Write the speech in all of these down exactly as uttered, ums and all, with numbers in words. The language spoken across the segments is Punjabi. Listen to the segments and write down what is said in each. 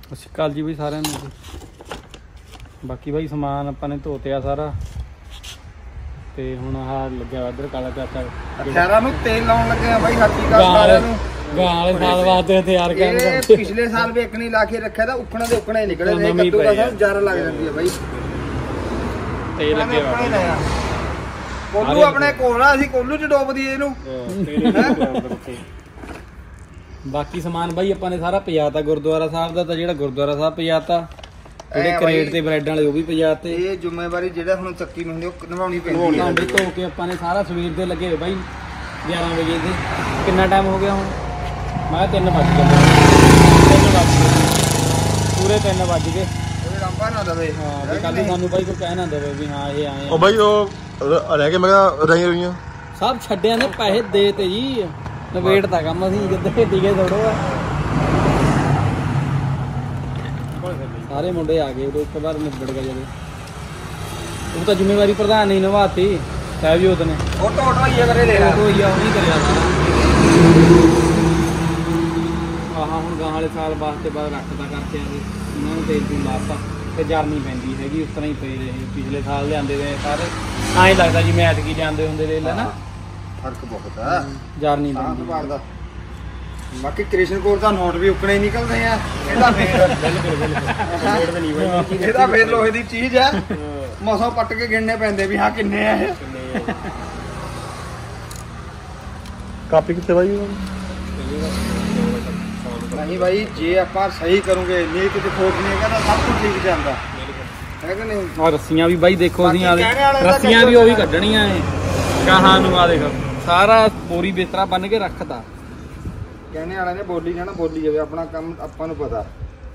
ਸਤਿ ਸ਼੍ਰੀ ਅਕਾਲ ਜੀ ਬਈ ਸਾਰਿਆਂ ਨੂੰ ਜੀ। ਬਾਕੀ ਬਾਈ ਸਮਾਨ ਆਪਾਂ ਨੇ ਧੋਤਿਆ ਸਾਰਾ ਤੇ ਹੁਣ ਆਹ ਲੱਗਿਆ ਇੱਧਰ ਕਾਲਾ ਚਾਚਾ ਅਠਾਰਾਂ ਨੂੰ ਤੇਲ ਲਾਉਣ ਲੱਗੇ ਆ ਬਾਈ। ਹੱਥੀ ਕਾ ਸਾਰਿਆਂ ਨੂੰ ਗਾਂ ਵਾਲੇ ਸਾਲ ਵਾਸਤੇ ਤਿਆਰ ਕਰਨ ਕਰਦੇ। ਪਿਛਲੇ ਸਾਲ ਵੀ ਇੱਕ ਨਹੀਂ ਲਾ ਕੇ ਰੱਖਿਆ ਤਾਂ ਉੱਕਣਾ ਦੇ ਉੱਕਣਾ ਹੀ ਨਿਕਲੇ ਨੇ। ਕੱਦੂ ਦਾ ਸਭ ਜਰ ਲੱਗ ਜਾਂਦੀ ਹੈ ਬਾਈ। ਤੇਲ ਲੱਗੇ ਵਾ ਕੋਲੂ ਆਪਣੇ ਕੋਲ ਆ, ਅਸੀਂ ਕੋਲੂ ਚ ਡੋਬ ਦਈਏ ਇਹਨੂੰ। ਬਾਕੀ ਸਮਾਨ ਬਾਈ ਆਪਾਂ ਨੇ ਸਾਰਾ ਪਜਾਤਾ ਗੁਰਦੁਆਰਾ ਸਾਹਿਬ ਦਾ। ਤਾਂ ਜਿਹੜਾ ਗੁਰਦੁਆਰਾ ਸਾਹਿਬ ਪਜਾਤਾ, ਜਿਹੜੇ ਕਰੇਟ ਤੇ ਬ੍ਰੈਡਾਂ ਵਾਲੇ ਉਹ ਵੀ ਪਜਾਤੇ। ਇਹ ਜ਼ਿੰਮੇਵਾਰੀ ਜਿਹੜਾ ਹੁਣ ਚੱਕੀ ਨੂੰ ਹੁੰਦੀ ਉਹ ਨਿਭਾਉਣੀ ਪੈਂਦੀ ਹੈ। ਭਾਂਡੇ ਧੋ ਕੇ ਆਪਾਂ ਨੇ ਸਾਰਾ ਸਵੇਰ ਦੇ ਲੱਗੇ ਹੋਏ ਬਾਈ ਗਿਆਰਾਂ ਵਜੇ ਦੇ। ਕਿੰਨਾ ਟਾਈਮ ਹੋ ਗਿਆ ਹੁਣ? ਮੈਂ ਤਿੰਨ ਵੱਜ ਗਏ ਤਿੰਨ ਵੱਜ ਗਏ ਪੂਰੇ ਤਿੰਨ ਵੱਜ ਗਏ। ਰਾਂਬਾ ਨਾ ਦਵੇ ਹਾਂ ਵੀ ਕੱਲ ਸਾਨੂੰ ਬਾਈ ਕੋਈ ਕਹਿ ਨਾ ਦੇਵੇ ਵੀ ਹਾਂ ਇਹ ਆਏ ਉਹ ਬਾਈ ਉਹ ਰਹਿ ਕੇ ਮੈਂ ਕਿਹਾ ਰਹੀਆਂ ਰਹੀਆਂ ਸਭ ਛੱਡਿਆਂ ਨੇ ਪੈਸੇ ਦੇ ਤੇ ਜੀ। ਨਵੇੜ ਦਾ ਕੰਮ ਅਸੀਂ ਜਿੱਦਾਂ ਟਿਕੇ ਥੋੜੋ ਆ। ਸਾਰੇ ਮੁੰਡੇ ਆ ਗਏ ਉਦੋਂ ਇੱਕ ਵਾਰ ਨਿਬੜ ਗਿਆ ਜਦੋਂ। ਉਹ ਤਾਂ ਜ਼ਿੰਮੇਵਾਰੀ ਪ੍ਰਧਾਨ ਨਹੀਂ ਨਿਭਾਤੀ ਸਾਹਿਬਜੋਤ ਨੇ। ਉਹ ਟੋਟ ਹੋਈਆ ਕਰੇ ਲੈ ਹੋਈਆ ਉਹ ਨਹੀਂ ਕਰਿਆ ਸਾਰਾ। ਆਹ ਹੁਣ ਗਾਂ ਵਾਲੇ ਸਾਲ ਵਾਸਤੇ ਬਾਅਦ ਰੱਖਦਾ ਕਰਕੇ ਆਗੇ ਇਹਨਾਂ ਨੂੰ ਤੇਲ ਤੂਲ ਲਾਤਾ ਤੇ ਜਰਨੀ ਪੈਂਦੀ ਹੈਗੀ। ਉਸ ਤਰ੍ਹਾਂ ਹੀ ਪਈ ਰਹੇ ਪਿਛਲੇ ਸਾਲ ਲਿਆਂਦੇ ਰਹੇ ਸਾਰੇ। ਤਾਂ ਹੀ ਲੱਗਦਾ ਜਿਵੇਂ ਐਤਕੀ ਲਿਆਂਦੇ ਹੁੰਦੇ ਰੇਲ ਹੈ ਨਾ। ਫਰਕ ਬਹੁਤ ਆ ਜਰਨੀ ਪੈਂਦੀ। ਬਾਕੀ ਕ੍ਰਿਸ਼ਨ ਕੋਲ ਦਾ ਨੋਟ ਵੀ ਉੱਕਣੇ ਹੀ ਨਿਕਲਦੇ ਆ। ਇਹਦਾ ਫੇਰ ਬਿਲਕੁਲ ਬਿਲਕੁਲ ਇਹਦਾ ਫੇਰ ਲੋਹੇ ਦੀ ਚੀਜ਼ ਆ। ਮਸੋਂ ਪੱਟ ਕੇ ਗਿਣਨੇ ਪੈਂਦੇ ਵੀ ਹਾਂ ਕਿੰਨੇ ਆ ਇਹ। ਕਾਪੀ ਕਿੱਥੇ ਬਾਈ? ਨਹੀਂ ਬਾਈ ਜੇ ਆਪਾਂ ਸਹੀ ਕਰੂਗੇ ਨਹੀਂ ਕਿਤੇ ਖੋਟ ਨਹੀਂ ਹੈਗਾ ਤਾਂ ਸਭ ਕੁਝ ਠੀਕ ਜਾਂਦਾ ਹੈ ਕਿ ਨਹੀਂ। ਔਰ ਰੱਸੀਆਂ ਵੀ ਬਾਈ ਦੇਖੋ ਅਸੀਂ ਆ ਰੱਸੀਆਂ ਵੀ ਉਹ ਵੀ ਕੱਢਣੀਆਂ ਏ ਗਾਹਾਂ ਨੂੰ। ਆ ਦੇਖ ਸਾਰਾ ਪੂਰੀ ਬਿਸਤਰਾ ਬੰਨ ਕੇ ਰੱਖਤਾ। ਕਹਿਣੇ ਵਾਲੇ ਨੇ ਬੋਲੀ ਜਾਣਾ ਬੋਲੀ ਜਾਵੇ। ਆਪਣਾ ਕੰਮ ਆਪਾਂ ਨੂੰ ਪਤਾ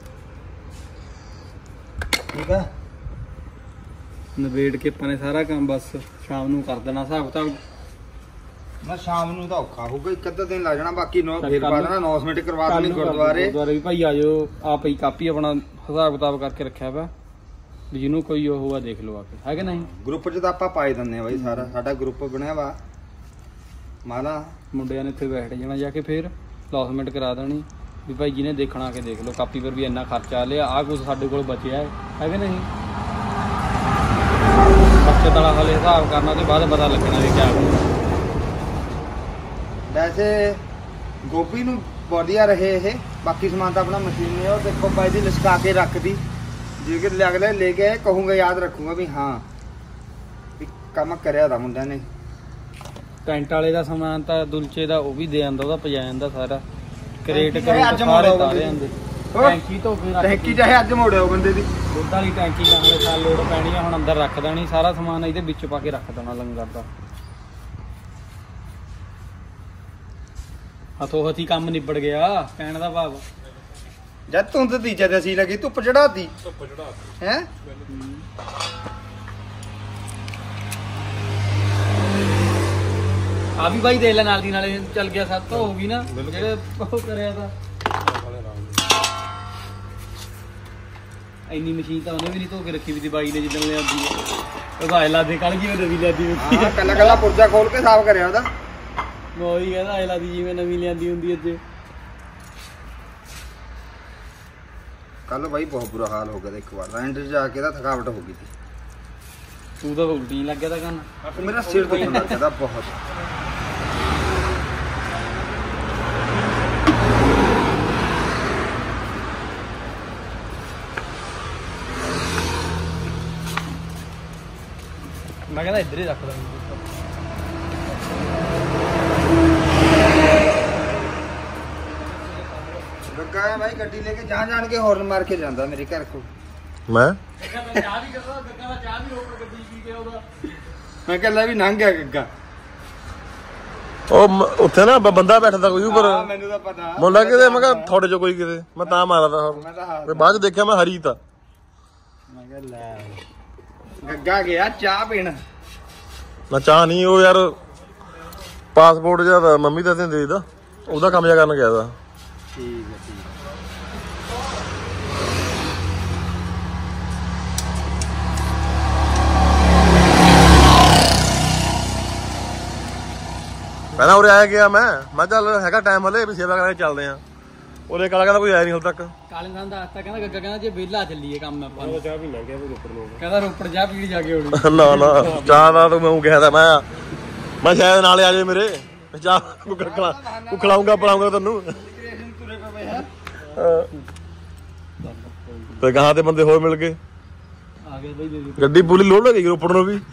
ਠੀਕ ਆ। ਨਵੇੜ ਕੇ ਆਪਾਂ ਨੇ ਸਾਰਾ ਕੰਮ ਬਸ ਸ਼ਾਮ ਨੂੰ ਕਰ ਦੇਣਾ ਹਿਸਾਬ ਕਿਤਾਬ। ਮੈਂ ਸ਼ਾਮ ਨੂੰ ਤਾਂ ਔਖਾ ਹੋਊਗਾ ਇੱਕ ਅੱਧਾ ਦਿਨ ਲੱਗ ਜਾਣਾ। ਬਾਕੀ ਨੌ ਫੇਰ ਪਾ ਦੇਣਾ ਅਨਾਉਂਸਮੈਂਟ ਕਰਵਾ ਦੇਣੀ ਗੁਰਦੁਆਰੇ। ਗੁਰਦੁਆਰੇ ਵੀ ਭਾਈ ਆ ਜਾਓ। ਆ ਪਈ ਕਾਪੀ ਆਪਣਾ ਹਿਸਾਬ ਕਿਤਾਬ ਕਰਕੇ ਰੱਖਿਆ ਵਾ ਵੀ ਜਿਹਨੂੰ ਕੋਈ ਉਹ ਹੋਊਗਾ ਦੇਖ ਲਓ ਆ ਕੇ ਹੈ ਕਿ ਨਹੀਂ। ਗਰੁੱਪ 'ਚ ਤਾਂ ਆਪਾਂ ਪਾਏ ਦਿੰਦੇ ਆ ਬਾਈ। ਸਾਰਾ ਸਾਡਾ ਗਰੁੱਪ ਬਣਿਆ ਵਾ ਮਾਲਾ। ਮੁੰਡਿਆਂ ਨੇ ਇੱਥੇ ਬੈਠ ਜਾਣਾ ਜਾ ਕੇ ਫੇਰ ਅਨਾਉਂਸਮੈਂਟ ਕਰਾ ਦੇਣੀ ਵੀ ਭਾਈ ਜਿਹਨੇ ਦੇਖਣਾ ਆ ਕੇ ਦੇਖ ਲਓ। ਕਾਪੀ ਪਰ ਵੀ ਇੰਨਾ ਖਰਚਾ ਲਿਆ ਆਹ ਕੁਛ ਸਾਡੇ ਕੋਲ ਬਚਿਆ ਹੈ ਕਿ ਨਹੀਂ। ਬੱਚੇ ਵਾਲਾ ਹਾਲੇ ਹਿਸਾਬ ਕਰਨਾ ਤੇ ਬਾਅਦ ਪਤਾ ਲੱਗਣਾ ਵੀ ਕਿਆ ਹੋਊਗਾ। ਵੈਸੇ ਗੋਭੀ ਨੂੰ ਵਧੀਆ ਰਹੇ ਇਹ। ਬਾਕੀ ਸਮਾਨ ਤਾਂ ਆਪਣਾ ਮਸ਼ੀਨ ਨੇ। ਉਹ ਦੇਖੋ ਬਾਈ ਦੀ ਲਿਸ਼ਕਾ ਕੇ ਰੱਖਦੀ। ਜੇ ਕਿ ਲੱਗਦਾ ਲੈ ਕੇ ਕਹੂੰਗਾ ਯਾਦ ਰੱਖੂੰਗਾ ਵੀ ਹਾਂ ਵੀ ਕੰਮ ਕਰਿਆ ਦਾ ਮੁੰਡਿਆਂ ਨੇ। ਟੈਂਟ ਵਾਲੇ ਦਾ ਸਮਾਨ ਤਾਂ ਦੁਲਚੇ ਦਾ ਉਹ ਵੀ ਦੇ ਜਾਂਦਾ ਉਹਦਾ ਪਜਾ ਜਾਂਦਾ ਸਾਰਾ। ਕਰੇਟ ਅੱਜ ਕਰੇਟ ਸਾਰੇ ਤਾਰੇ ਆਂਦੇ। ਟੈਂਕੀ ਤੋਂ ਫਿਰ ਟੈਂਕੀ ਚਾਹੇ ਅੱਜ ਮੋੜਿਓ ਬੰਦੇ ਦੀ। ਦੁੱਧ ਵਾਲੀ ਟੈਂਕੀ ਗਾਲੇ ਸਾਲ ਲੋੜ ਪੈਣੀ ਆ। ਹੁਣ ਅੰਦਰ ਰੱਖ ਦੇਣੀ ਸਾਰਾ ਸਮਾਨ ਇਹਦੇ ਵਿੱਚ ਪਾ ਕੇ ਰੱਖ ਦੇਣਾ ਲੰਗਰ ਦਾ। ਹੱਥੋਂ ਹੱਥੀ ਕੰਮ ਨਿਬੜ ਗਿਆ ਕਹਿਣ ਦਾ ਭਾਵ। ਜਦ ਧੁੰਦ ਦੀ ਜਦ ਅਸੀਂ ਲੱਗੀ ਧੁੱਪ ਚੜਾਤੀ ਧੁੱਪ ਚੜਾਤੀ ਹੈ। ਆ ਵੀ ਬਾਈ ਦੇ ਲੈ ਨਾਲ ਦੀ ਨਾਲੇ ਚੱਲ ਗਿਆ ਸੱਤ ਹੋ ਗਈ ਨਾ ਜਿਹੜੇ ਉਹ ਕਰਿਆ ਤਾਂ। ਇੰਨੀ ਮਸ਼ੀਨ ਤਾਂ ਉਹਨੇ ਵੀ ਨਹੀਂ ਧੋ ਕੇ ਰੱਖੀ ਵੀ ਦੀ ਬਾਈ ਨੇ ਜਿੱਦਣ ਲਿਆਂਦੀ ਉਹ ਆਇਲਾ ਦੇ ਕੱਲ ਜਿਵੇਂ ਨਵੀਂ ਲਿਆਂਦੀ ਹੁੰਦੀ ਹੈ। ਕੱਲਾ ਕੱਲਾ ਪੁਰਜਾ ਖੋਲ ਕੇ ਸਾਫ਼ ਕਰਿਆ ਉਹਦਾ। ਮੈਂ ਉਹੀ ਕਹਿੰਦਾ ਆਇਲਾ ਦੀ ਜਿਵੇਂ ਨਵੀਂ ਲਿਆਂਦੀ ਹੁੰਦੀ ਅੱਜ। ਕੱਲ ਬਾਈ ਬਹੁਤ ਬੁਰਾ ਹਾਲ ਹੋ ਗਿਆ ਇੱਕ ਵਾਰ ਐਂਡ ਜਾ ਕੇ ਤਾਂ ਥਕਾਵਟ ਹੋ ਗਈ ਸੀ। ਤੂੰ ਤਾਂ ਉਲਟੀ ਲੱਗ ਗਿਆ ਤਾਂ ਕੰਨ। ਮੇਰਾ ਸਿਰ ਦੁਖਣ ਲੱਗ ਗਿਆ ਬਹੁਤ। ਮੈਂ ਕਹਿੰਦਾ ਇੱਧਰ ਹੀ ਰੱਖ ਦਾਂ। ਗੱਗਾ ਹੈ ਭਾਈ ਗੱਡੀ ਲੈ ਕੇ ਜਾਣ ਜਾਣ ਕੇ ਹੌਰਨ ਮਾਰ ਕੇ ਜਾਂਦਾ ਮੇਰੇ ਘਰ ਕੋਲ। ਮੈਂ ਚਾਹ ਵੀ ਕਰਦਾ ਗੱਗਾ ਦਾ ਚਾਹ ਵੀ ਰੋਕ ਗੱਡੀ ਪੀ ਕੇ ਉਹਦਾ। ਮੈਂ ਕਹਿੰਦਾ ਵੀ ਲੰਘ ਗਿਆ ਗੱਗਾ। ਉਹ ਉੱਥੇ ਨਾ ਬੰਦਾ ਬੈਠਦਾ ਕੋਈ ਉੱਪਰ। ਮੈਨੂੰ ਤਾਂ ਪਤਾ ਮੁੰਡਾ ਕਿਤੇ ਮੈਂ ਕਿਹਾ ਤੁਹਾਡੇ ਚੋਂ ਕੋਈ ਕਿਤੇ ਮੈਂ ਤਾਂ ਮਾਰਦਾ ਫਿਰ ਬਾਅਦ ਚ ਦੇਖਿਆ ਮੈਂ ਹਰੀ ਤਾਂ। ਮੈਂ ਕਿਹਾ ਲੈ ਗੱਗਾ ਗਿਆ ਚਾਹ ਪੀਣ। ਨਾ ਚਾਹ ਨਹੀਂ ਉਹ ਯਾਰ ਪਾਸਪੋਰਟ ਜਿਹਾ ਮੰਮੀ ਦਾ ਦਿੰਦੇ ਦਾ ਉਹਦਾ ਕੰਮ ਜਿਹਾ ਕਰਨ ਗਿਆ ਦਾ। ਠੀਕ ਹੈ ਠੀਕ ਪਹਿਲਾਂ ਉਰੇ ਆਇਆ ਗਿਆ ਮੈਂ ਮੈਂ ਚੱਲ ਹੈਗਾ ਟਾਈਮ ਹਲੇ ਵੀ ਸੇਵਾ ਕਰਕੇ ਚੱਲਦੇ ਆ। ਉਹਨੇ ਕਾਲਾ ਕਹਿੰਦਾ ਕੋਈ ਆਇਆ ਨਹੀਂ ਹਾਲ ਤੱਕ। ਕਾਲੇ ਦਾ ਦੱਸਤਾ ਕਹਿੰਦਾ ਗੱਗਾ ਕਹਿੰਦਾ ਜੇ ਵਿਹਲਾ ਚੱਲੀਏ ਕੰਮ ਆਪਾਂ ਨੂੰ। ਚਾਹ ਵੀ ਨਾ ਗਿਆ ਰੋਪੜ ਨੂੰ ਕਹਿੰਦਾ ਰੋਪੜ ਜਾ ਪੀੜੀ ਜਾ ਕੇ ਹੋਣੀ। ਨਾ ਨਾ ਚਾਹ ਦਾ ਤੂੰ ਮੈਨੂੰ ਕਿਹਾ ਤਾਂ ਮੈਂ ਮੈਂ ਸ਼ਾਇਦ ਨਾਲੇ ਆ ਜਾਏ ਮੇਰੇ ਚਾਹ ਤੂੰ ਖਿਲਾਉਂਗਾ ਪਿਲਾਉਂਗਾ ਤੈਨੂੰ। ਤੇ ਗਾਹਾਂ ਤੇ ਬੰਦੇ ਹੋਰ ਮਿਲ ਗਏ ਆ ਗਏ ਬਈ ਗੱਡੀ ਪੂਰੀ ਲੋਡ ਹੋ ਗਈ ਰੋਪੜ ਨੂੰ ਵੀ।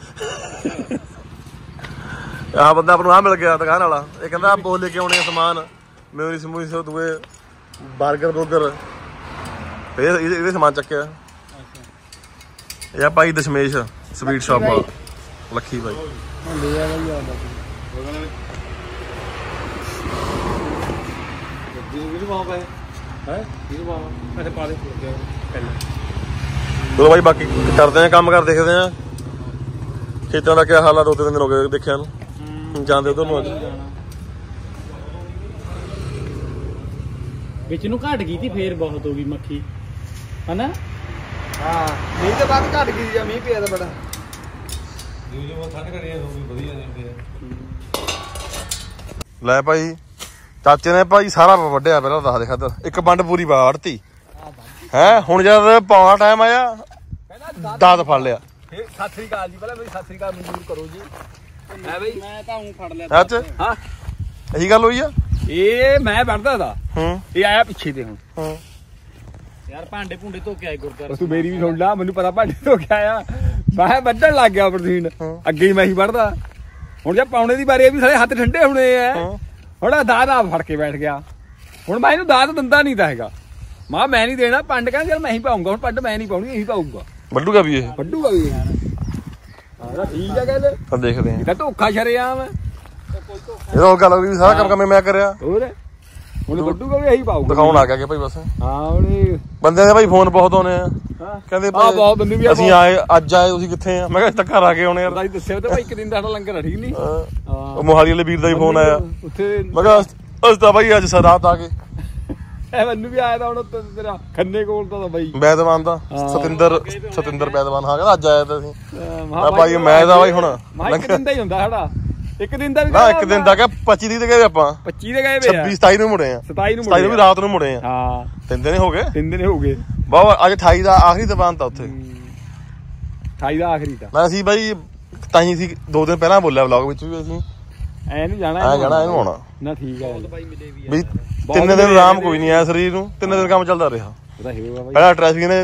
ਆਹ ਬੰਦਾ ਆਪ ਨੂੰ ਆ ਮਿਲ ਗਿਆ ਦੁਕਾਨ ਵਾਲਾ ਇਹ ਕਹਿੰਦਾ ਆਪ ਬੋਲ ਲੈ ਕੇ ਆਉਣੇ ਆ ਸਮਾਨ ਮੇਰੀ ਸਮੂਈ ਸੋ ਦੂਏ ਬਰਗਰ ਬੁਰਗਰ ਫੇਰ ਇਹਦੇ ਸਮਾਨ ਚੱਕਿਆ। ਇਹ ਆ ਭਾਈ ਦਸ਼ਮੇਸ਼ ਸਵੀਟ ਸ਼ਾਪ ਵਾਲਾ ਲੱਖੀ ਭਾਈ। ਚਲੋ ਭਾਈ ਬਾਕੀ ਕਰਦੇ ਆ ਕੰਮ ਕਰ ਦੇਖਦੇ ਆ ਖੇਤਾਂ ਦਾ ਕਿਆ ਹਾਲ ਆ। ਦੋ ਤਿੰਨ ਦਿਨ ਹੋ ਗਏ ਦੇਖਿਆ ਨੂੰ ਜਾਂਦੇ ਉਧਰ ਨੂੰ ਅੱਜ ਵਿੱਚ ਨੂੰ ਘਟ ਗਈ ਤੀ ਫੇਰ ਬਹੁਤ ਹੋ ਗਈ ਮੱਖੀ ਹਨਾ। ਹਾਂ ਮੀਂਹ ਤੋਂ ਬਾਅਦ ਘਟ ਗਈ ਜਾਂ ਮੀਂਹ ਪਿਆ ਤਾਂ ਬੜਾ ਲੈ ਭਾਈ ਚਾਚੇ ਨੇ ਭਾਈ ਸਾਰਾ ਵੱਢਿਆ ਪਹਿਲਾਂ ਦੱਸ ਦੇ ਖਾਤਰ ਇੱਕ ਬੰਡ ਪੂਰੀ ਵਾੜਤੀ ਹੈ। ਹੁਣ ਜਦ ਪਾਉਣਾ ਟਾਈਮ ਆਇਆ ਦਾਤ ਫੜ ਲਿਆ। ਸਤਿ ਸ੍ਰੀ ਅਕਾਲ ਜੀ ਪਹਿਲਾਂ ਮੇਰੀ ਸਤਿ ਸ੍ਰੀ ਅਕਾਲ ਮਨਜ਼ੂਰ ਕਰੋ ਜੀ। ਹੈ ਬਈ ਮੈਂ ਤਾਂ ਹੂੰ ਫੜ ਲਿਆ ਸੱਚ ਹਾਂ ਇਹੀ ਗੱਲ ਹੋਈ ਆ। ਇਹ ਮੈਂ ਵੜਦਾ ਦਾ ਹੂੰ ਇਹ ਆਇਆ ਪਿੱਛੇ ਤੇ ਹੁਣ ਹੂੰ ਯਾਰ ਭਾਂਡੇ ਭੁੰਡੇ ਧੋ ਕੇ ਆਏ ਗੁਰਦੁਆਰਾ। ਤੂੰ ਮੇਰੀ ਵੀ ਸੁਣ ਲਾ ਮੈਨੂੰ ਪਤਾ ਭਾਂਡੇ ਧੋ ਕੇ ਆਇਆ ਮੈਂ ਵੱਢਣ ਲੱਗ ਗਿਆ ਪ੍ਰਦੀਨ ਅੱਗੇ ਹੀ ਮੈਂ ਹੀ ਵੜਦਾ। ਹੁਣ ਜੇ ਪਾਉਣੇ ਦੀ ਵਾਰੀ ਵੀ ਸਾਰੇ ਹੱਥ ਠੰਡੇ ਹੋਣੇ ਆ ਹੁਣ ਦਾਦ ਆ ਫੜ ਕੇ ਬੈਠ ਗਿਆ। ਹੁਣ ਮੈਂ ਇਹਨੂੰ ਦਾਦ ਦਿੰਦਾ ਨਹੀਂ ਤਾਂ ਹੈਗਾ ਮਾਂ ਮੈਂ ਨਹੀਂ ਦੇਣਾ ਪੰਡ ਕਹਿੰਦਾ ਚੱਲ ਮੈਂ ਹੀ ਪਾਉਂਗਾ। ਹੁਣ ਪੰਡ ਮੈਂ ਨਹੀਂ ਪਾਉਣੀ ਇਹੀ ਪਾਊਗਾ ਵੱਡੂਗਾ ਵੀ ਇਹ ਵੱਡੂਗਾ ਵੀ ਹਾਂ ਠੀਕ ਆ ਗੱਲ ਤਾਂ ਦੇਖਦੇ ਆ ਇਹ ਤਾਂ ਧੋਖਾ ਸ਼ਰਿਆਮ ਇਹ ਤਾਂ ਉਹ ਗੱਲ ਹੋਈ ਸਾਰਾ ਕੰਮ ਕੰਮ ਮੈਂ ਕਰਿਆ। ਹੋਰ ਹੁਣ ਵੱਡੂਗਾ ਵੀ ਇਹੀ ਪਾਊਗਾ ਦਿਖਾਉਣ ਆ ਗਿਆ ਕਿ ਭਾਈ ਬਸ ਹਾਂ ਹੁਣ ਬੰਦਿਆਂ ਦੇ ਭਾਈ ਫੋਨ ਬਹੁਤ ਆਉਣੇ ਆ ਕਹਿੰਦੇ ਆ ਬਹੁਤ ਬੰਦੇ ਵੀ ਅਸੀਂ ਆਏ ਅੱਜ ਆਏ ਤੁਸੀਂ ਕਿੱਥੇ ਆ। ਮੈਂ ਕਿਹਾ ਤੱਕ ਘਰ ਆ ਕੇ ਆਉਣੇ ਯਾਰ। ਦੱਸ ਦੱਸਿਆ ਤਾਂ ਭਾਈ ਇੱਕ ਦਿਨ ਦਾ ਸਾਡਾ ਲੰਗਰ ਠੀਕ ਨਹੀਂ ਉਹ ਮੋਹਾਲੀ ਵਾਲੇ ਵੀਰ ਦਾ ਹੀ ਫੋਨ ਆਇਆ ਉੱਥੇ ਮੈਂ ਕਿਹਾ ਅਸੀਂ ਤਾਂ ਭਾਈ ਅੱਜ ਰਾਤ ਆ ਗਏ। ਇਹ ਮੈਨੂੰ ਵੀ ਆਇਆ ਤਾਂ ਹੁਣ ਉੱਥੇ ਤੇਰਾ ਖੰਨੇ ਕੋਲ ਤਾਂ ਬਾਈ ਬੈਦਵਾਨ ਦਾ ਸਤਿੰਦਰ ਸਤਿੰਦਰ ਬੈਦਵਾਨ ਹਾਂ ਕਹਿੰਦਾ ਅੱਜ ਆਇਆ ਤਾਂ ਅਸੀਂ ਹਾਂ ਭਾਈ ਮੈਂ ਤਾਂ ਭਾਈ ਹੁਣ ਇੱਕ ਦਿਨ ਦਾ ਹੀ ਹੁੰਦਾ ਸਾਡਾ ਇੱਕ ਦਿਨ ਦਾ ਵੀ ਨਾ ਇੱਕ ਦਿਨ ਦਾ ਕਿ ਪੱਚੀ ਦੀ ਤੇ ਗਏ ਆਪਾਂ ਪੱਚੀ ਦੇ ਗਏ ਵੇ ਛੱਬੀ ਸਤਾਈ ਨੂੰ ਮੁੜੇ ਆ ਸਤਾਈ ਨੂੰ ਸਤਾਈ ਨੂੰ ਵੀ ਰਾਤ ਨੂੰ ਮੁੜੇ ਆ। ਹਾਂ ਤਿੰਨ ਦਿਨ ਹੋ ਗਏ ਤਿੰਨ ਦਿਨ ਹੋ ਗਏ ਬਾਬਾ ਅੱਜ ਅਠਾਈ ਦਾ ਆਖਰੀ ਦੁਕਾਨ ਤਾਂ ਉੱਥੇ ਅਠਾਈ ਦਾ ਆਖਰੀ ਤਾਂ ਮੈਂ ਅਸੀਂ ਬਾਈ ਤਾਈ ਸੀ ਦੋ ਦਿਨ ਪਹਿਲਾਂ ਬੋਲਿਆ ਵਲੌਗ ਵਿੱਚ ਵੀ ਅਸੀਂ ਐ ਨਹੀਂ ਜਾਣਾ ਐ ਜਾਣਾ ਇਹਨੂੰ ਆਉਣਾ ਨਾ ਠੀਕ ਹੈ ਵੀ ਤਿੰਨ ਦਿਨ ਆਰਾਮ ਕੋਈ ਨਹੀਂ ਆਇਆ ਸਰੀਰ ਨੂੰ। ਤਿੰਨ ਦਿਨ ਕੰਮ ਚੱਲਦਾ ਰਿਹਾ ਉਹਦਾ ਹੈਗਾ ਬਾਈ ਪਹਿਲਾਂ ਟ੍ਰੈਫਿਕ ਨੇ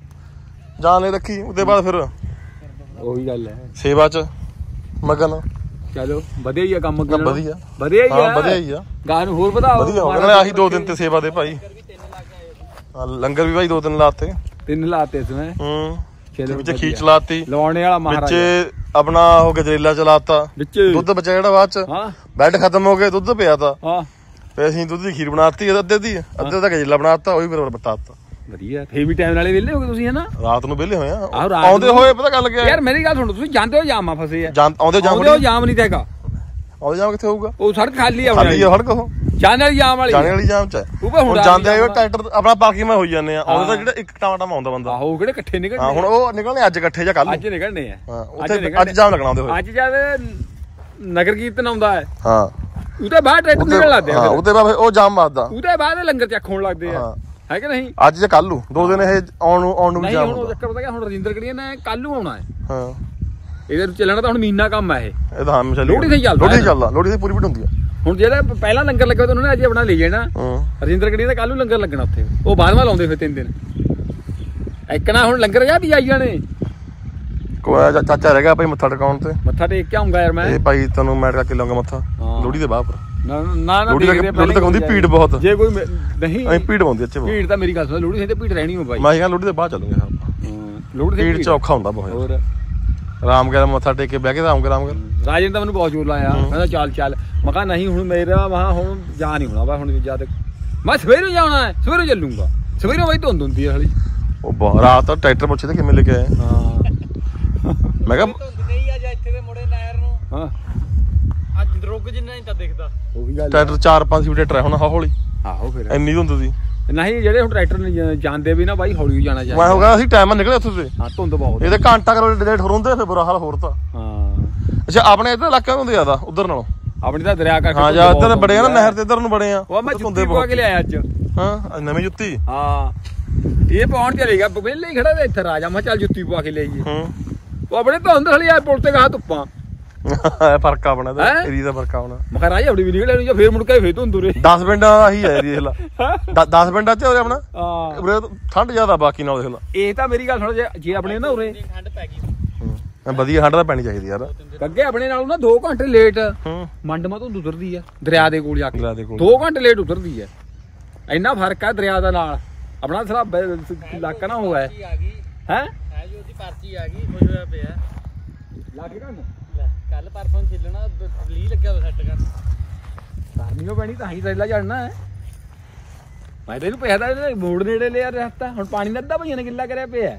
ਜਾਨ ਲੈ ਰੱਖੀ ਉਹਦੇ ਬਾਅਦ ਫਿਰ ਉਹੀ ਗੱਲ ਹੈ ਸੇਵਾ ਚ ਮਗਨ ਚਲੋ ਵਧੀਆ ਹੀ ਆ ਕੰਮ ਕੰਮ ਵਧੀਆ ਵਧੀਆ ਹੀ ਆ ਹਾਂ ਵਧੀਆ ਹੀ ਆ ਗਾਂ ਨੂੰ ਹੋਰ ਵਧਾਓ ਵਧੀਆ ਹੋ ਗਿਆ ਆਹੀ ਦੋ ਦਿਨ ਤੇ ਸੇਵਾ ਦੇ ਭਾਈ ਹਾਂ ਲੰਗਰ ਵੀ ਭਾਈ ਦੋ ਦਿਨ ਲਾਤੇ ਤਿੰਨ ਲਾਤੇ ਇਸ ਮੈਂ ਹੂੰ ਚਲੋ ਵਿੱਚ ਖੀਚ ਲਾਤੀ ਲਵਾਉਣੇ ਵਾਲਾ ਮਹਾਰਾਜ ਵਿੱਚ ਆਪਣਾ ਉਹ ਗਜਰੇਲਾ ਚਲਾਤਾ ਵਿੱਚ ਦੁੱਧ ਬਚਿਆ ਜਿਹੜਾ ਬਾਅਦ ਚ ਹਾਂ ਬੈੱਡ ਖਤਮ ਹੋ ਗਏ ਦੁੱਧ ਪਿਆ ਤਾ ਹਾਂ ਫੇ ਅਸੀਂ ਦੁੱਧ ਦੀ ਖੀਰ ਬਣਾਤੀ ਅੱਧੇ ਦੀ ਅੱਧੇ ਦਾ ਗਜਰੇਲਾ ਬਣਾਤਾ ਉਹ ਵੀ ਫਿਰ ਬਤਾਤਾ ਵਧੀਆ ਫੇਰ ਵੀ ਟਾਈਮ ਨਾਲੇ ਵਿਹਲੇ ਹੋ ਗਏ ਤੁਸੀਂ ਹਨਾ ਰਾਤ ਨੂੰ ਵਿਹਲੇ ਹੋਏ ਆ ਆਹੋ ਰਾਤ ਆਉਂਦੇ ਹੋਏ ਪਤਾ ਗੱਲ ਕਿਆ ਯਾਰ ਮੇਰੀ ਗੱਲ ਸੁਣੋ ਤੁਸੀਂ ਜਾਂਦੇ ਹੋ ਜਾਮ ਆ ਫਸੇ ਆ ਜਾਂ ਆਉਂਦੇ ਜਾਮ ਆਉਂਦੇ ਹੋ ਜਾਮ ਨਹੀਂ ਹੈਗਾ ਆਉਂਦੇ ਜਾਮ ਕਿੱਥੇ ਹੋਊਗਾ ਉਹ ਸੜਕ ਖਾਲੀ ਆ ਖਾਲੀ ਆ ਸੜਕ ਉਹ ਜਾਣ ਵਾਲੀ ਜਾਮ ਵਾਲੀ ਜਾਣੇ ਵਾਲੀ ਜਾਮ ਚ ਹੈ। ਉਹ ਹੁਣ ਹੁਣ ਜਾਂਦੇ ਆਏ ਟਰੈਕਟਰ ਆਪਣਾ ਪਾਰਕਿੰਗ ਮੈਂ ਹੋਈ ਜਾਂਦੇ ਆ ਆਉਂਦੇ ਤਾਂ ਜਿਹੜਾ ਇੱਕ ਟਾਮਾਟਾ ਆਉਂਦਾ ਬੰਦਾ ਆਹੋ ਕਿਹੜੇ ਇਕੱਠੇ ਨਿਕਲਣੇ ਹਾਂ ਹੁਣ ਉਹ ਨਿਕਲਣੇ ਅੱਜ ਇਕੱਠੇ ਜਾਂ ਕੱਲ ਅੱਜ ਨਿਕਲਣੇ ਆ ਹਾਂ ਉੱਥੇ ਅੱਜ ਜਾਮ ਲੱਗਣਾ ਉਹਦੇ ਹੋਏ ਅੱਜ ਜਦ ਨਗਰ ਕੀਰਤਨ ਆਉਂਦਾ ਹੈ ਹਾਂ ਉਹਦੇ ਬਾਅਦ ਟਰੈਕਟਰ ਨਿਕਲ ਲੱਗਦੇ ਹਾਂ ਆ ਉਹਦੇ ਬਾਅਦ ਉਹ ਜਾਮ ਵੱਜਦਾ ਉਹਦੇ ਬਾਅਦ ਲੰਗਰ ਚੱਕ ਹੋਣ ਲੱਗਦੇ ਆ ਹੈ ਕਿ ਨਹੀਂ ਅੱਜ ਜਾਂ ਕੱਲ ਨੂੰ ਦੋ ਦਿਨ ਇਹ ਆਉਣ ਨੂੰ ਆਉਣ ਨੂੰ ਨਹੀਂ ਜਾਮ ਹੁਣ ਉਹ ਹੁੰਦਾ ਚੱਕਰ ਪਤਾ ਕਿ ਹੁਣ ਰਜਿੰਦਰ ਕੜੀਆਂ ਨੇ ਕੱਲ ਨੂੰ ਆਉਣਾ ਹੈ ਹਾਂ ਇਹਦੇ ਨੂੰ ਚੱਲਣਾ ਤਾਂ ਹੁਣ ਮਹੀਨਾ ਕੰਮ ਆ ਇਹ ਇਹ ਤਾਂ ਹਮੇਸ਼ਾ ਲੋਹੜੀ ਤੇ ਚੱਲਦਾ ਲੋਹੜੀ ਤੇ ਚੱਲਦਾ ਲੋਹੜੀ ਤੇ ਪੂਰੀ ਭੀੜ ਹੁੰਦੀ ਆ ਹੁਣ ਜਿਹੜਾ ਪਹਿਲਾਂ ਲੰਗਰ ਲੱਗਾ ਤਾਂ ਉਹਨਾਂ ਨੇ ਅੱਜ ਆਪਣਾ ਲੈ ਜਾਣਾ ਹਾਂ ਰਜਿੰਦਰ ਕੜੀਆਂ ਦਾ ਕੱਲ ਨੂੰ ਲੰਗਰ ਲੱਗਣਾ ਉੱਥੇ ਉਹ ਬਾਅਦ ਵਿੱਚ ਲਾਉਂਦੇ ਫਿਰ ਤਿੰਨ ਦਿਨ ਇੱਕ ਨਾ ਹੁਣ ਲੰਗਰ ਜਾ ਵੀ ਆਈ ਜਾਣੇ ਕੋਈ ਚਾਚਾ ਰਹਿ ਗਿਆ ਭਾਈ ਮੱਥਾ ਟਿਕਾਉਣ ਤੇ ਮੱਥਾ ਟੇਕ ਕੇ ਆਉਂਗਾ ਯਾਰ ਮੈਂ ਇਹ ਭਾਈ ਤੈਨੂੰ ਮੈਟ ਕਰਕੇ ਲਾਉਂਗਾ ਮੱਥਾ ਲੋਹੜੀ ਦੇ ਬਾਅਦ ਨਾ ਨਾ ਲੋਹੜੀ ਤੱਕ ਲੋਹੜੀ ਤੱਕ ਹੁੰਦੀ ਭੀੜ ਬਹੁਤ ਜੇ ਕੋਈ ਨਹੀਂ ਐਂ ਭੀੜ ਹੁੰਦੀ ਅੱਛੇ ਭੀੜ ਤਾਂ ਮੇਰੀ ਗੱਲ ਸੁਣ ਲੋਹੜੀ ਤੇ ਭੀੜ ਰਹਿਣੀ ਹੋ ਬਾਈ ਮੈਂ ਕਿਹਾ ਲੋਹੜੀ ਦੇ ਬਾਅਦ ਚੱਲੂਗੇ ਆਪਾਂ ਲੋਹੜੀ ਤੇ ਭੀੜ ਚ ਔਖਾ ਹੁੰਦਾ ਬਹੁਤ ਹੋਰ ਆਰਾਮ ਕਰ ਮੱਥਾ ਟੇਕ ਕੇ ਬਹਿ ਕੇ ਆਰਾਮ ਕਰ ਆਰਾਮ ਕਰ ਰਾਜਨ ਤਾਂ ਮੈਨੂੰ ਬਹੁਤ ਜ਼ੋਰ ਲਾਇਆ ਕਹਿੰਦਾ ਚੱਲ ਚੱਲ ਮੈਂ ਕਿਹਾ ਨਹੀਂ ਹੁਣ ਮੇਰਾ ਮਹਾ ਹੁਣ ਜਾ ਨਹੀਂ ਹੋਣਾ ਵਾ ਹੁਣ ਜਦ ਮੈਂ ਸਵੇਰੇ ਜਾਣਾ ਹੈ ਸਵੇਰੇ ਚੱਲੂਗਾ ਸਵੇਰੇ ਬਾਈ ਧੁੰਦ ਹੁੰਦੀ ਹੈ ਹਲੀ ਉਹ ਰਾਤ ਟਰੈਕਟਰ ਪੁੱਛੇ ਤੇ ਕਿਵੇਂ ਲੈ ਕੇ ਆਏ ਹਾਂ ਮੈਂ ਕਿਹਾ ਧੁੰਦ ਨਹੀਂ ਆ ਜਾਂ ਇੱਥੇ ਦੇ ਮੁੜੇ ਨਹਿਰ ਨੂੰ ਹਾਂ ਅੱਜ ਰੁਕ ਜਿੰਨਾ ਨਹੀਂ ਤਾਂ ਦਿਖਦਾ ਉਹੀ ਗੱਲ ਟਰੈਕਟਰ ਚਾਰ ਪੰਜ ਸੀਟੇ ਟਰੈ ਹੁਣ ਹੌਲੀ ਆਹੋ ਫਿਰ ਇੰਨੀ ਧੁੰਦ ਸੀ ਨਹੀਂ ਜਿਹੜੇ ਹੁਣ ਟਰੈਕਟਰ ਜਾਂਦੇ ਵੀ ਨਾ ਬਾਈ ਹੌਲੀ ਜਾਣਾ ਚਾਹੀਦਾ ਮੈਂ ਹੋ ਗਿਆ ਅਸੀਂ ਟਾਈਮ ਨਿਕਲੇ ਉੱਥੇ ਤੇ ਹਾਂ ਧੁੰਦ ਬਹੁਤ ਇਹਦੇ ਘੰਟਾ ਕਰੋ ਡੇਢ ਹੁੰਦੇ ਫਿਰ ਬੁਰਾ ਹਾਲ ਹੋਰ ਤਾਂ ਹਾਂ ਅੱਛਾ ਆਪਣੇ ਇੱਧਰ ਇਲਾਕਾ ਹੁੰਦੇ ਜ਼ਿਆਦਾ ਉਧਰ ਨਾਲੋਂ ਆਪਣੀ ਤਾਂ ਦਰਿਆ ਕਰਕੇ ਹਾਂ ਜਾਂ ਇੱਧਰ ਬੜੇ ਆ ਨਾ ਨਹਿਰ ਤੇ ਇੱਧਰ ਨੂੰ ਬੜੇ ਆ ਉਹ ਮੈਂ ਜੁੱਤੀ ਪਾ ਕੇ ਲਿਆਇਆ ਅੱਜ ਹਾਂ ਨਵੀਂ ਜੁੱਤੀ ਹਾਂ ਇਹ ਪਾਉਣ ਚਲੇਗਾ ਪਹਿਲੇ ਹੀ ਖੜਾ ਤੇ ਇੱਥੇ ਰਾਜਾ ਮੈਂ ਚੱਲ ਜੁੱਤੀ ਪਵਾ ਕੇ ਲਿਆਈਏ ਹੂੰ ਉਹ ਆਪਣੇ ਧੁੰਦ ਹਲੀ ਆ ਪੁਲ ਤੇ ਗਾ ਧੁੱਪਾਂ ਫਰਕ ਆਪਣਾ ਤੇ ਏਰੀਆ ਦਾ ਫਰਕ ਆਉਣਾ ਮੈਂ ਕਿਹਾ ਰਾਜਾ ਆਪਣੀ ਵੀ ਨਿਕਲ ਜਾਂ ਫੇਰ ਮੁੜ ਕੇ ਫੇਰ ਧੁੰਦ ਉਰੇ ਦਸ ਪਿੰਡਾਂ ਆਹੀ ਹੈ ਦੇਖ ਲਾ ਦਸ ਪਿੰਡਾਂ ਚ ਉਰੇ ਆਪਣਾ ਹਾਂ ਉਰੇ ਠੰਡ ਜ਼ਿਆਦਾ ਬਾਕੀ ਨਾਲ ਦੇਖ ਲਾ ਇਹ ਤਾਂ ਮੇਰੀ ਗੱਲ ਸੁਣ ਜੇ ਜੇ ਆਪਣੇ ਨਾ ਉਰੇ ਠੰਡ ਪੈ ਗਈ ਵਧੀਆ ਠੰਡ ਤਾਂ ਪੈਣੀ ਚਾਹੀਦੀ ਯਾਰ ਅੱਗੇ ਆਪਣੇ ਨਾਲੋਂ ਨਾ ਦੋ ਘੰਟੇ ਲੇਟ ਹੂੰ ਮੰਡਮਾ ਤੋਂ ਉਤਰਦੀ ਆ ਦਰਿਆ ਦੇ ਕੋਲ ਜਾ ਕੇ ਦਰਿਆ ਦੇ ਕੋਲ। ਦੋ ਘੰਟੇ ਲੇਟ ਉਤਰਦੀ ਆ ਇੰਨਾ ਫਰਕ ਆ ਦਰਿਆ ਦਾ ਨਾਲ ਆਪਣਾ ਸਾਰਾ ਇਲਾਕਾ ਨਾ ਹੋਇਆ ਆ ਗਈ ਹੈ ਹੈ ਜੀ ਉਹਦੀ ਪਰਚੀ ਆ ਗਈ ਖੁਸ਼ ਹੋਇਆ ਪਿਆ ਲੱਗ ਗਿਆ ਨਾ ਕੱਲ ਪਰਸੋਂ ਛਿੱਲਣਾ ਲੀ ਲੱਗਿਆ ਵਾ ਸੈੱਟ ਕਰਨ ਕਰਨੀ ਉਹ ਪੈਣੀ ਤਾਂ ਹੀ ਰੈਲਾ ਚੜਨਾ ਹੈ ਮੈਂ ਤੈਨੂੰ ਪਿਆ ਤਾਂ ਮੋੜ ਨੇੜੇ ਲਿਆ ਰਸਤਾ ਹੁਣ ਪਾਣੀ ਦਾ ਅੱਧਾ ਭਈਆਂ ਨੇ ਗਿੱਲਾ ਕਰਿਆ ਪਿਆ